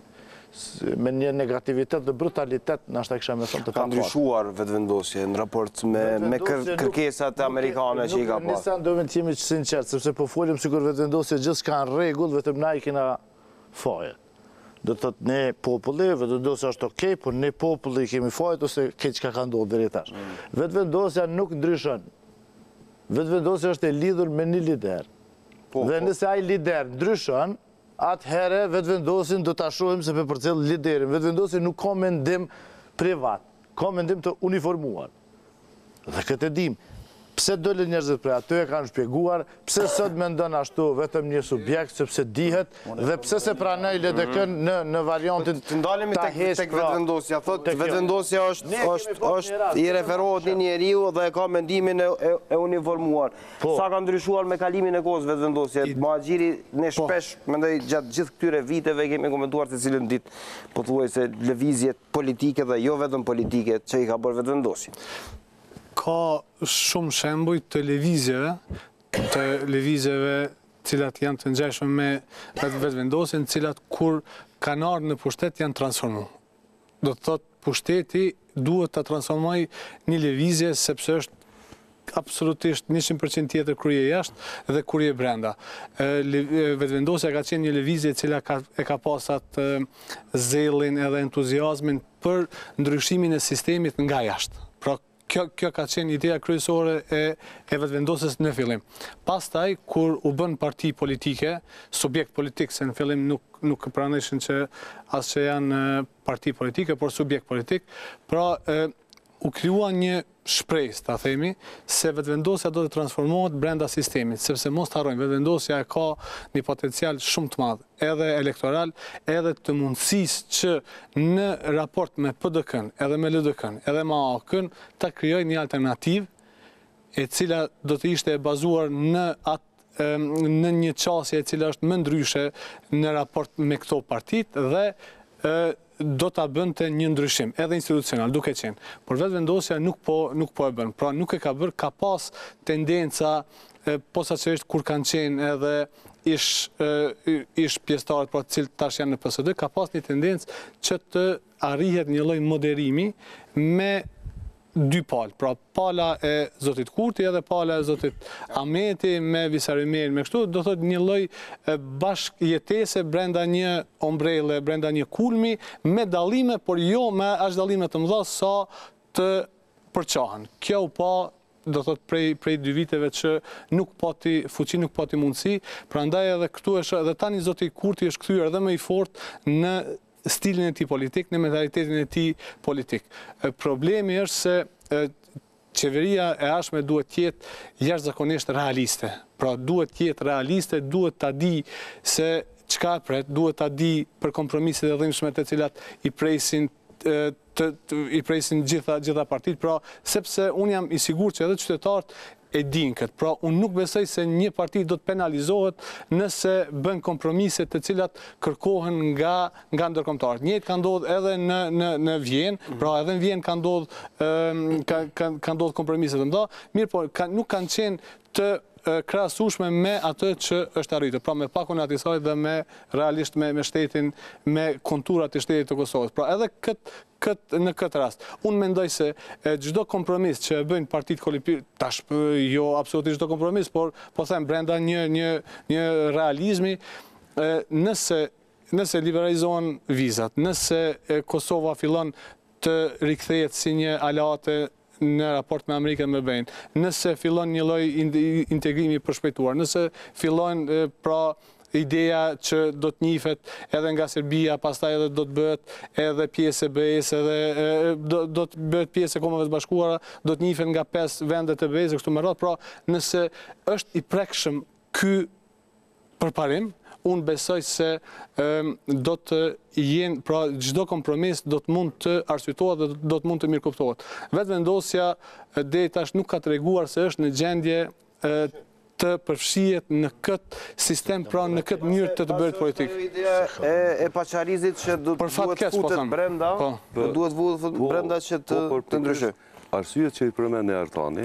si me një negativitet dhe brutalitet, nashta kisha me thonë të ka ndryshuar vetëvendosje në raport me, me kër, kërkesat amerikane që i ka pas. Nisë do me të jemi sinqert, sepse po folim sikur vetëvendosje gjithë s'ka në rregull, vetëm na i kena faje. Do të thotë ne populli, vetëvendosja është okej, por ne populli kemi fajet ose keq çka ka ndodhur deri tash. Vetëvendosja nuk ndryshon. Vetëvendosja është e lidhur me një lider. Dhe nëse ai lider ndryshon, atëherë vetëvendosin do ta shohim se për përcjell liderin. Vetëvendosi nuk ka mendim privat, ka mendim të uniformuar. Dhe këtë e dim. Pse dolën njerëzit prej aty e kanë shpjeguar, pse sot mendon ashtu vetëm një subjekt, sepse dihet, dhe pse se pranoi L D K-n në në variantin të ndalemi tek tek vetëvendosja. Thotë vetëvendosja është është është i referohet një njeriu dhe ka mendimin e, e, e uniformuar. Sa ka ndryshuar me kalimin e kohës vetëvendosja? Muhaxhiri ne shpesh mendoj gjatë gjithë këtyre viteve kemi komentuar se cilën ditë pothuajse lëvizjet politike dhe jo vetëm politike që i ka bërë vetëvendosja. Ka shumë shembuj të lëvizjeve, të lëvizjeve cilat janë të ngjashme me vetëvendosjen, cilat kur kanë ardhur në pushtet janë transformuar. Do të thotë pushteti duhet ta transformojë një lëvizje sepse është absolutisht njëqind përqind tjetër kur je jashtë dhe kur je brenda. Vetëvendosja ka qenë një lëvizje e cila ka, e ka pas atë zellin edhe entuziazmin për ndryshimin e sistemit nga jashtë. Pra, Kjo, kjo ka qenë ideja kryesore e, e vetëvendosjes në fillim. Pastaj, kur u bën parti politike, subjekt politik, se në fillim nuk, nuk praneshin që as që janë parti politike, por subjekt politik, pra e, u krijua një shpresë, ta themi, se vetëvendosja do të transformohet brenda sistemit, sepse mos të harrojmë, vetëvendosja e ka një potencial shumë të madh, edhe elektoral, edhe të mundësisë që në raport me P D K-n, edhe me L D K-n, edhe me A K-n, ta krijojë një alternativë e cila do të ishte e bazuar në atë në një qasje e cila është më ndryshe në raport me këto partit dhe do ta bënte një ndryshim, edhe institucional, duke qenë. Por vetëvendosja nuk po, nuk po e bën. Pra nuk e ka bërë, ka pas tendenca, posaçërisht kur kanë qenë edhe ish, ish pjesëtarët pra cilë tash janë në P S D, ka pas një tendencë që të arrihet një lloj moderimi me dy palë, pra pala e Zotit Kurti edhe pala e Zotit Ahmeti me Visarimer, me kështu, do thot një lloj bashkëjetese brenda një ombrele, brenda një kulmi, me dallime, por jo me as dallime të mëdha sa të përçahen. Kjo u pa, do thot prej prej dy viteve që nuk pati fuqi, nuk pati mundësi, prandaj edhe këtu është, edhe tani Zoti Kurti është kthyer edhe më i fortë në stilin e tij politik, në mentalitetin e tij politik. Problemi është se qeveria e ardhshme duhet të jetë jashtëzakonisht realiste. Pra duhet të jetë realiste, duhet ta di se çka pret, duhet ta di për kompromiset e dhimbshme të cilat i presin të, të, i presin gjitha gjitha partitë, pra sepse un jam i sigurt që edhe qytetarët e din këtë. Pra, unë nuk besoj se një parti do të penalizohet nëse bën kompromise të cilat kërkohen nga, nga ndërkombëtarët. Njëjtë ka ndodhur edhe në, në, në Vjenë, pra edhe në Vjenë ka ndodhur ka, ka, ka ndodhur kompromise të mëdha, mirë po ka, nuk kanë qenë të krahasueshme me atë që është arritur, pra me pakun e atisaj dhe me realisht me, me shtetin, me konturat e shtetit të Kosovës. Pra edhe këtë Kët, në këtë rast. Unë mendoj se çdo kompromis që bëjnë partitë koalitive, tash jo absolutisht çdo kompromis, por po them brenda një një një realizmi, nëse nëse liberalizohen vizat, nëse Kosova fillon të rikthehet si një aleate në raport me Amerikën me bëjnë, nëse fillon një lloj integrimi i përshpejtuar, nëse fillon pra ideja që do të njihet edhe nga Serbia, pastaj edhe do të bëhet edhe pjesë e B E-s, edhe do, do të bëhet pjesë e Kombeve të Bashkuara, do të njihet nga pesë vendet e B E-s kështu me radhë. Pra, nëse është i prekshëm ky përparim, unë besoj se um, do të jenë, pra çdo kompromis do të mund të arsyetohet dhe do të mund të mirëkuptohet. Vetëvendosja deri tash nuk ka treguar se është në gjendje uh, të përfshihet në këtë sistem, pra në këtë mënyrë të të bëhet politik. Ideja e, e Paçarizit që do të duhet futet brenda, duhet futet brenda që të, të ndryshojë. Arsyet që i përmend Ertani,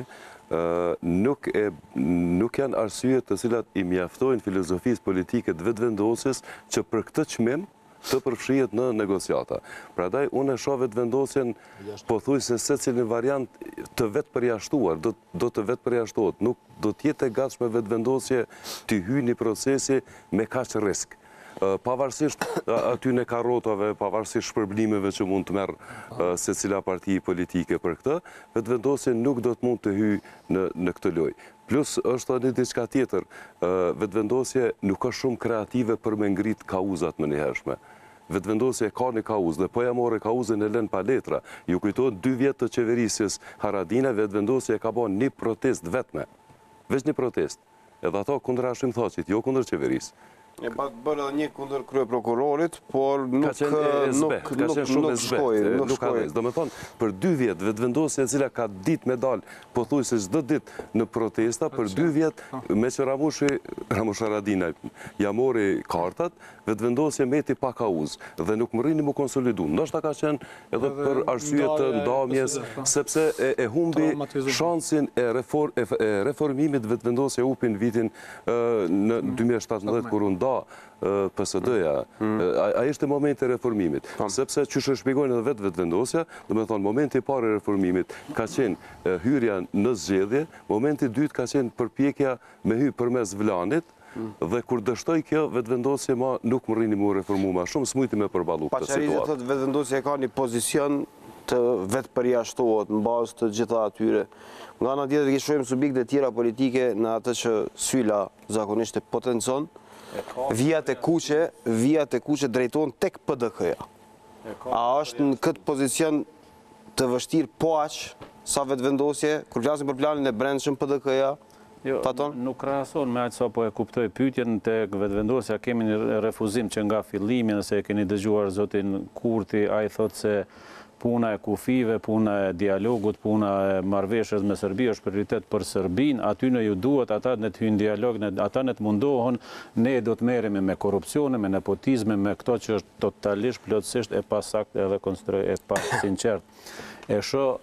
nuk e nuk janë arsye të cilat i mjaftojnë filozofisë politike të vetëvendosjes që për këtë çmim të përfshihet në negociata. Prandaj unë e shoh vetëvendosjen pothuajse secilin variant të vetë përjashtuar, do do të vetë përjashtohet, nuk do të jetë e gatshme vetëvendosje të hyjë në procesi me kaq rrezik. Pavarësisht aty në karrotave, pavarësisht shpërblimeve që mund të merr secila parti politike për këtë, vetëvendosja nuk do të mund të hyjë në në këtë lojë. Plus është edhe diçka tjetër, vetëvendosja nuk është shumë kreative për me ngrit kauzat më njëhershme. Vetëvendosja ka një kauzë dhe po ja morë kauzën e lën pa letra. Ju kujtohet dy vjet të qeverisjes Haradina, vetëvendosja ka bën një protestë vetme. Veç një protestë. Edhe ato kundër Hashim Thaçit, jo kundër qeverisë. E pa të bërë edhe një kundër kryeprokurorit, por nuk ka qenë nuk ka qenë shumë e shkoi, nuk shkoi. Do të thonë, për dy vjet vetëvendosja e cila ka ditë me dal, pothuajse çdo ditë në protesta, për dy vjet me që Ramushi, Ramush Haradinaj ja mori kartat, vetëvendosja meti pa kauzë dhe nuk mrini mu konsolidu. Ndoshta ka qenë edhe për arsye të ndamjes, sepse e, e humbi shansin e, reform, e reformimit vetëvendosja hupi në vitin në dy mijë e shtatëmbëdhjetë kur u nda P S D-ja. Ai ishte momenti i reformimit. Sepse çu shpjegojnë edhe vetë vetëvendosja, do të thonë momenti i parë i reformimit ka qenë hyrja në zgjedhje, momenti i dytë ka qenë përpjekja me hy përmes Vlanit. Dhe kur dështoj kjo, vetëvendosja ma nuk më rrini mu reformu ma shumë, s'mujti me përballu këtë situatë. Paçarizit thotë vetëvendosja ka një pozicion të vetë përjashtohet në bazë të gjitha atyre. Nga ana tjetër ke shohim subjekte të tjera politike në atë që Sylla zakonisht e potencon, vijat e kuqe, vijat e kuqe drejtohen tek P D K-ja. A është në këtë pozicion të vështirë po aq sa vetëvendosje, kur flasim për planin e brendshëm P D K-ja? Jo, nuk krahason me aq sa po e kuptoj pyetjen tek vetëvendosja, kemi një refuzim që nga fillimi, nëse e keni dëgjuar zotin Kurti, ai thotë se puna e kufive, puna e dialogut, puna e marrëveshjes me Serbi është prioritet për Serbin, aty në ju duhet ata në të hynë dialog, ata në të mundohen, ne do të merremi me korrupsione, me nepotizme, me këto që është totalisht plotësisht e pasakt edhe konstruoj e pa sinqert. E shoh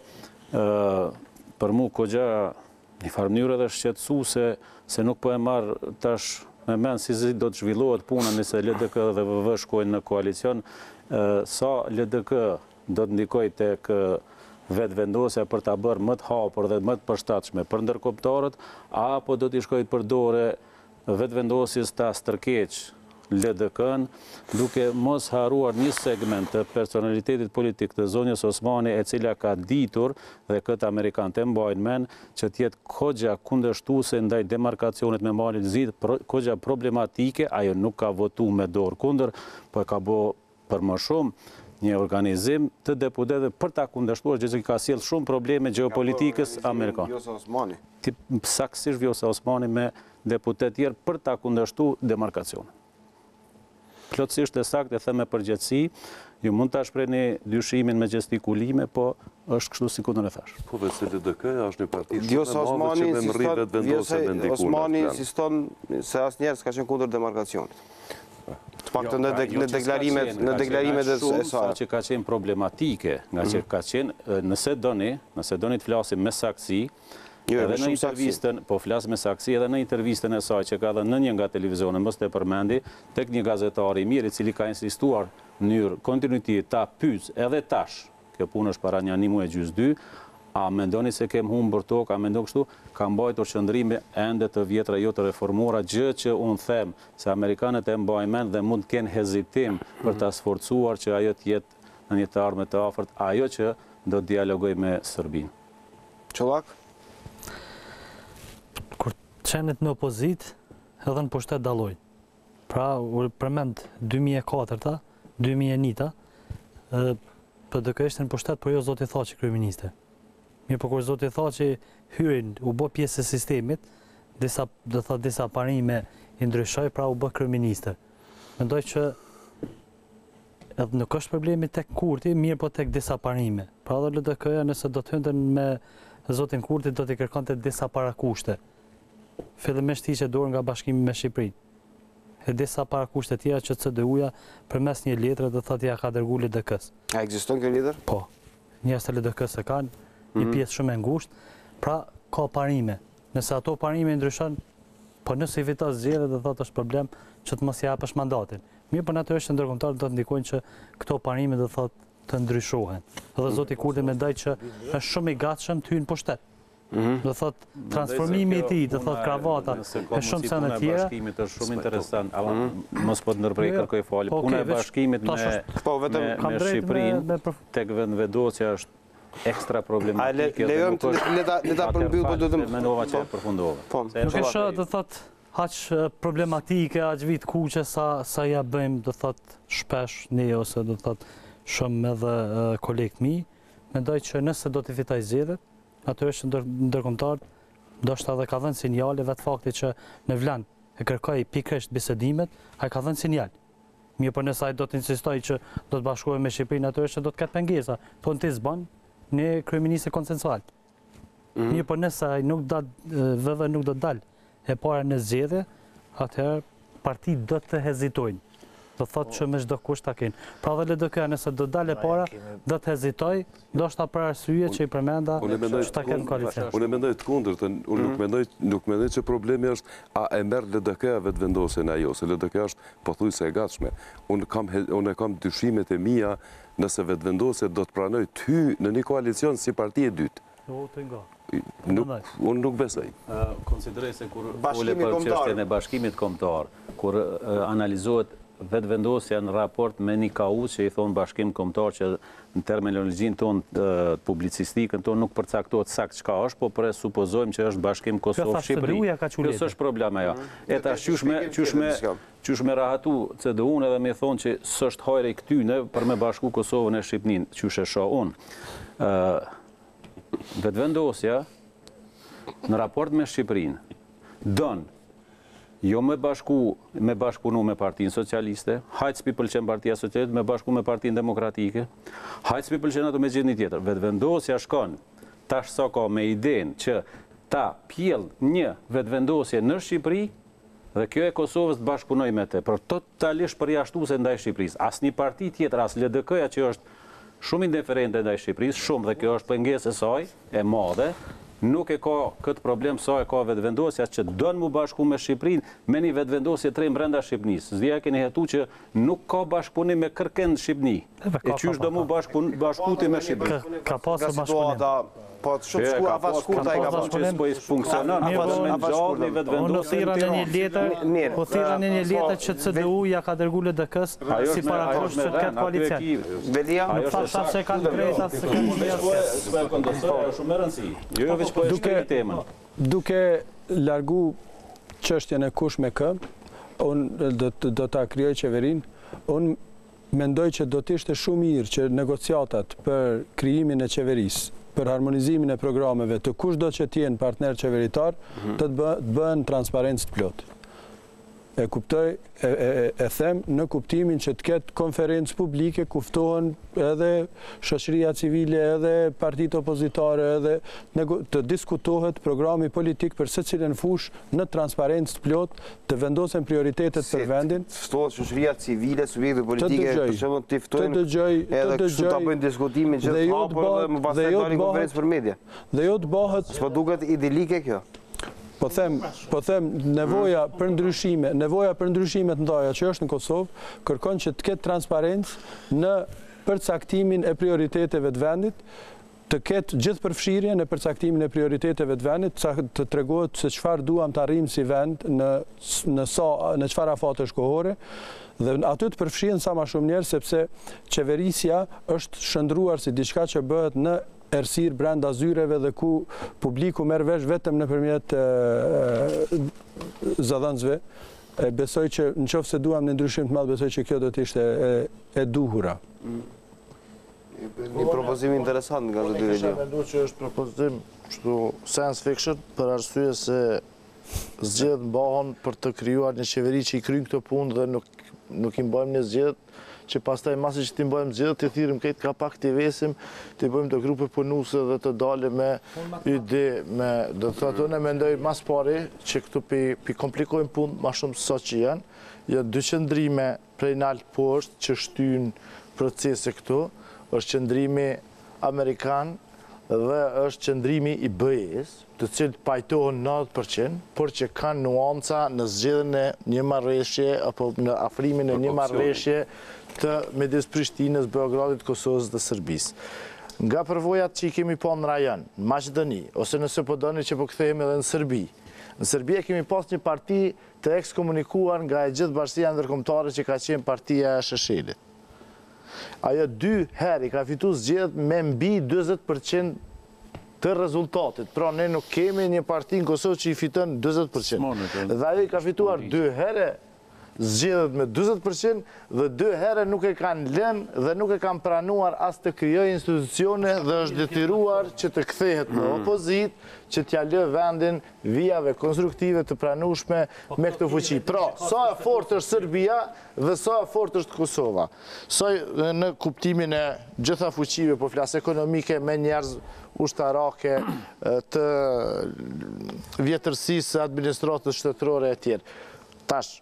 për mu kogja një farë mënyrë edhe shqetësuese se nuk po e marr tash me mend si do të zhvillohet puna nëse L D K dhe V V shkojnë në koalicion, sa L D K do të ndikoj tek vetë vendosja për ta bërë më të hapur dhe më të përshtatshme për ndërkombëtarët, apo do t'i shkojë përdore vetë vendosjes ta stërkeq L D K-n, duke mos haruar një segment të personalitetit politik të zonjës Osmani, e cila ka ditur dhe këtë amerikanët e mbajnë men që tjetë kogja kundërshtuese ndaj demarkacionit me malin zid, kogja problematike, ajo nuk ka votu me dorë kundër, po e ka bo për më shumë një organizim të deputetëve për ta kundërshtuar, gjë që ka sjell shumë probleme gjeopolitikës amerikane. Vjosa Osmani. Saktësisht Vjosa Osmani me deputet tjerë për ta kundërshtuar demarkacionin. Plotësisht e saktë e them me përgjithësi, ju mund ta shprehni dyshimin me gestikulime, po është kështu sikur në thash. Po vetë L D K është një parti Vjosa shumë e madhe që me mërri vetë vendosje me ndikun. Osmani insiston se asnjëherë s'ka qenë kundër demarkacionit. Të paktën në deklarimet në deklarimet e saj. Që ka qenë problematike, nga që ka qenë nëse doni, nëse doni të flasim me saktësi, edhe në intervistën, po flas me saktësi edhe në intervistën e saj që ka dhënë në një nga televizionet, mos të përmendi, tek një gazetar i mirë i cili ka insistuar në mënyrë kontinuitet ta pyes edhe tash, kjo punë është para një ani muaj gjys dy, a mendoni se kem humbur tokë, a mendon kështu, ka mbajtur qëndrime ende të vjetra jo të reformuara, gjë që unë them se amerikanët e mbajnë mend dhe mund të kenë hezitim për ta sforcuar që ajo të jetë në një të ardhme të afërt, ajo që do të dialogoj me Serbinë. Çollak? Kur qenet në opozit, edhe në pushtet dallojnë. Pra, u përmend dy mijë e katërta, dy mijë e njëta, P D K ishte në pushtet, por jo zoti Thaçi kryeministër. Mirë, po kur zoti Thaçi hyrin, u bë pjesë e sistemit, disa, do thot, disa parime i ndryshoi, pra u bë kryeministër. Mendoj që edhe nuk është problemi tek Kurti, mirë po tek disa parime. Pra edhe L D K-ja nëse do të hynden me zotin Kurti, do t'i kërkonte disa parakushte. Fillimisht hiqe dorë nga bashkimi me Shqipërinë. E disa parakushte tjera që C D U-ja përmes një letre do thotë ja ka dërguar L D K-s. A ekziston kjo letër? Po. Njerëz të L D K-s e kanë, një pjesë shumë e ngushtë, pra ka parime. Nëse ato parime ndryshon, po nëse i fiton zgjedhjet do thotë është problem që të mos i japësh mandatin. Mirë, por natyrisht ndërkombëtarët do të ndikojnë që këto parime do thotë të ndryshohen. Edhe zoti Kurti mendoj që është shumë i gatshëm të hyjë në pushtet. Do thot transformimi i tij, do thot kravata, e shumë sa në tjera. Bashkimit është shumë interesant, ama mos po të ndërprej kërkoj falje. Puna e bashkimit me me Shqipërinë tek vendvendosja është ekstra problematike. A lejojmë të ta përmbyll, po do të mendova që e përfundova. Nuk e shoh, do thot aq problematike, aq vit kuqe sa sa ja bëjmë, do thot shpesh ne ose do thot shumë edhe kolegët mi. Mendoj që nëse do të fitoj zgjedhjet, natyrisht ndërkombëtarët ndoshta edhe ka dhënë sinjale vetë fakti që në Vlan e kërkoi pikërisht bisedimet, ai ka dhënë sinjal. Mirë, por nëse ai do të insistoj që do të bashkohej me Shqipërinë, natyrisht do të ketë pengesa. Po ti s'bën në kryeministër konsensual. Mirë, por nëse ai nuk do V V nuk do të dalë e para në zgjedhje, atëherë partitë do të hezitojnë. Do thotë që me çdo kusht ta kenë. Pra dhe L D K nëse do dalë para, do të hezitoj, ndoshta për arsye që i përmenda që ta kenë koalicion. Unë mendoj të kundërtën, unë nuk mendoj nuk mendoj që problemi është a e merr L D K vetë vendosjen ajo, se L D K është pothuajse e gatshme. Unë kam unë kam dyshimet e mia nëse vetë vendosja do të pranoj të hyj në një koalicion si parti e dytë. Do të nga. Nuk, unë nuk besoj. Konsideroj se kur fole për çështjen e bashkimit kombëtar, kur analizohet vetë vendosja në raport me një K U që i thonë bashkim kombëtar që në terminologjinë tonë publicistikën tonë nuk përcaktohet sakt çka është, po presupozojmë që është bashkim Kosovë-Shqipëri. Kjo është problemi ajo. E tash qysh me qysh me rahatu C D U-n edhe më thonë që s'është hajre i këtyne për me bashku Kosovën e Shqipërinë, qysh e shoh unë. Vetë vendosja në raport me Shqipërinë don jo me bashku, me bashkëpunu me Partinë Socialiste, hajtë s'pi pëlqen Partia Socialiste, me bashku me Partinë Demokratike, hajtë s'pi pëlqen ato me gjithë një tjetër. Vetëvendosja shkon tash sa ka me idenë që ta pjell një vetëvendosje në Shqipëri, dhe kjo e Kosovës të bashkëpunoj me te, për totalisht përjashtuese ndaj Shqipërisë. Asnjë parti tjetër, as L D K-ja që është shumë indiferente ndaj Shqipërisë, shumë, dhe kjo është pengesë e saj, e madhe, nuk e ka këtë problem sa e ka vetëvendosja që donë mu bashku me Shqipërinë, me një vetëvendosje tre brenda Shqipënisë. Zdja keni hetu që nuk ka bashkëpunim me kërkend Shqipëni. E qysh do mu bashkuti me Shqipërinë. Ka pasë bashkëpunim. Po të shumë shku, afat shkurta i ka bashkëpunim. Po i funksionon, afat me në gjallë një vetëvendosje. Unë thira në një letër, po thira në një letër që C D U ja ka dërgu L D K-s si parakosh që të ketë koalicion. Velia? Në fakt se kanë drejta se kanë drejta. Shumë e rëndësi. Jo, jo, veç po e shkrej temën. Duke largu çështjen e kush me kë, unë do ta krijoj qeverinë, unë mendoj që do të ishte shumë mirë që negociatat për krijimin e qeverisë, për harmonizimin e programeve të kush do që t'jenë partner qeveritar, të të bëhen transparencë të plotë. E kuptoj, e them në kuptimin që të ketë konferencë publike, kuftohen edhe shoqëria civile, edhe partitë opozitare, edhe të diskutohet programi politik për secilën fushë në transparencë të plotë, të vendosen prioritetet për vendin. Ftohet shoqëria civile, subjekte politike, për shembull të ftojnë edhe kështu ta bëjnë diskutimin që të hapur dhe më pastaj dalin konferencë për media. Dhe jo të bëhet, s'po duket idilike kjo. Po them, po them, nevoja për ndryshime, nevoja për ndryshimet ndaja që është në Kosovë, kërkon që të ketë transparencë në përcaktimin e prioriteteve të vendit, të ketë gjithë përfshirje në përcaktimin e prioriteteve të vendit, të tregohet se çfarë duam të arrijmë si vend në në sa në çfarë afate shkohore, dhe aty të përfshihen sa më shumë njerëz sepse qeverisja është shndruar si diçka që bëhet në errësirë brenda zyreve dhe ku publiku merr vesh vetëm nëpërmjet zëdhënësve. Besoj që nëse duam në ndryshim të madh, besoj që kjo do të ishte e duhura. Një propozim interesant nga zoti Veli. Unë mendoj që është propozim kështu science fiction për arsye se zgjedhjet mbahen për të krijuar një qeveri që i kryen këtë punë dhe nuk nuk i bëjmë një zgjedhje që pastaj masi që ti bëjmë zgjedhje, të thirrim këtë kapak të vesim, të bëjmë të grupe punuese dhe të dalim me ide, me do të thotë unë mendoj mas pari që këtu pi, pi komplikojmë punë më shumë se sa që janë, janë dy qëndrime prej nalt poshtë që shtyn procese këtu, është qëndrimi amerikan dhe është qëndrimi i B E-s, të cilët pajtohen nëntëdhjetë përqind, por që kanë nuanca në zgjedhjen e një marrëveshje apo në afrimin e një marrëveshje të midis Prishtinës, Beogradit, Kosovës dhe Serbisë. Nga përvojat që i kemi pa në rajon, në Maqedoni, ose nëse po doni që po kthehemi edhe në Serbi. Në Serbi kemi pas një parti të ekskomunikuar nga e gjithë bashkia ndërkombëtare që ka qenë partia e Sheshelit. Ajo dy herë i ka fituar zgjedhjet me mbi njëzet përqind të rezultatit. Pra ne nuk kemi një parti në Kosovë që i fiton njëzet përqind. Dhe ajo i ka fituar dy herë zgjedhjet me njëzet përqind dhe dy herë nuk e kanë lënë dhe nuk e kanë pranuar as të krijojë institucione dhe është detyruar që të kthehet në opozitë, që t'ja lë vendin vijave konstruktive të pranueshme me këtë fuqi. Pra, sa e fortë është Serbia dhe sa e fortë është Kosova. Sa në kuptimin e gjitha fuqive, po flas ekonomike, me njerëz ushtarake, të vjetërsisë, administratës shtetërore e tjerë. Tash,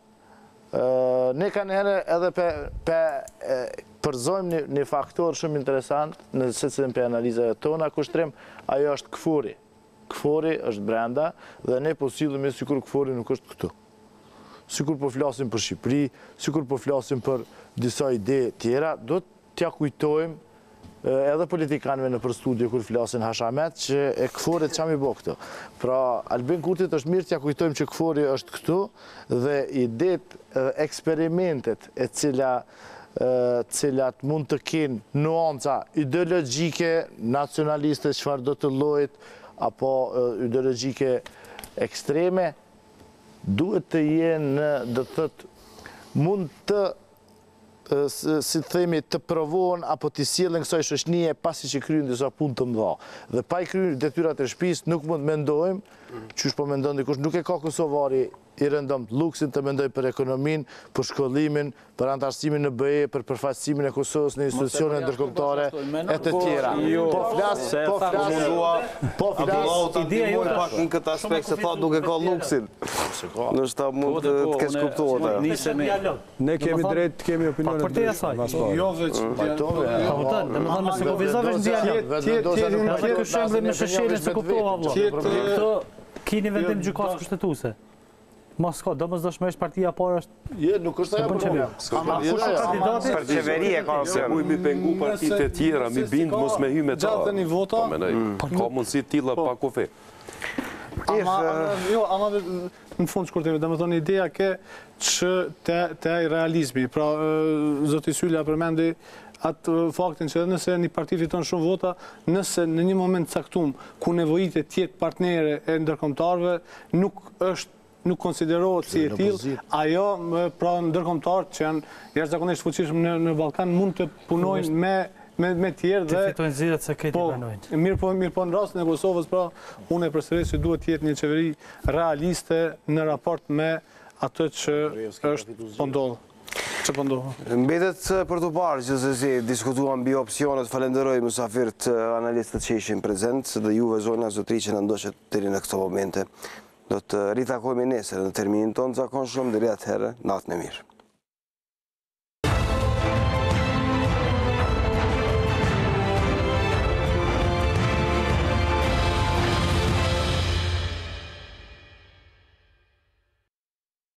ne kanë herë edhe pe përzojmë një faktor shumë interesant në secilin për analizave tona, kushtrim, ajo është këfuri. Këfuri është brenda dhe ne po sillemi sikur këfuri nuk është këtu. Sikur po flasim për Shqipëri, sikur po flasim për disa ide tjera, do t'ja kujtojmë edhe politikanëve në për studio kur flasin hashamet që e këforit që mi bo këtu. Pra, Albin Kurtit është mirë t'ja kujtojmë që këfori është këtu dhe idet, eksperimentet e cila cilat mund të kenë nuanca ideologjike, nacionaliste, çfarë do të llojit, apo ideologjike ekstreme, duhet të jenë, do të thotë, mund të si të themi, të provon apo të sjellën kësaj shoqënie pasi që kryen disa punë të mëdha. Dhe pa i kryer detyrat e shtëpisë nuk mund mendojmë, qysh po mendon dikush, nuk e ka kosovari i rëndom të luksin të mendoj për ekonominë, për shkollimin, për antarësimin në B E, për përfaqësimin e Kosovës në institucione ndërkombëtare e të tjera. Po flas, po flas, po flas. Ideja jote pak në këtë aspekt se thotë nuk e ka luksin. Nështë ta mund të kesh kuptuar. Ne kemi drejt të kemi opinionet. Për te asaj. Jo veç dialog. Pa kupton, domethënë me supervizove në dialog. Edhe ky shembull me shëshelën se kuptova vëlla. Këto keni vendim gjykatës kushtetuese. Mos ka, domosdoshmërisht partia parë është... Je, nuk është ajo problem. Ama kush është kandidati? Për qeveri e ka se mu mi pengu partitë e tjera, mi bind mos me hy me ta. Gjatë një vota... Ka mundësi tilla pa kufi. Jo, ama në fund shkurtimi, dhe me thonë ideja ke që te realizmi. Pra, zoti Sylla përmendi atë faktin që nëse një parti fiton shumë vota, nëse në një moment caktum ku nevojitet tjetë partnere e ndërkombëtarëve, nuk është nuk konsiderohet si e tillë, ajo pra ndërkombëtarët që janë jashtëzakonisht fuqishëm në, në Ballkan mund të punojnë me me me tjerë dhe të fitojnë zgjedhjet se këtë banojnë. Mirë po, mirë po në rastin e Kosovës, pra unë e përsëris që duhet të jetë një qeveri realiste në raport me atë që është po ndodh. Që po ndodh. Mbetet për të parë që se si diskutuan mbi opsionet, falenderoj mysafirët analistët që ishin prezent dhe juve zona zotëri që na ndoqët deri në këto momente. Do të ritakojmë nesër në terminin tonë zakonshëm, deri atëherë, natën e mirë.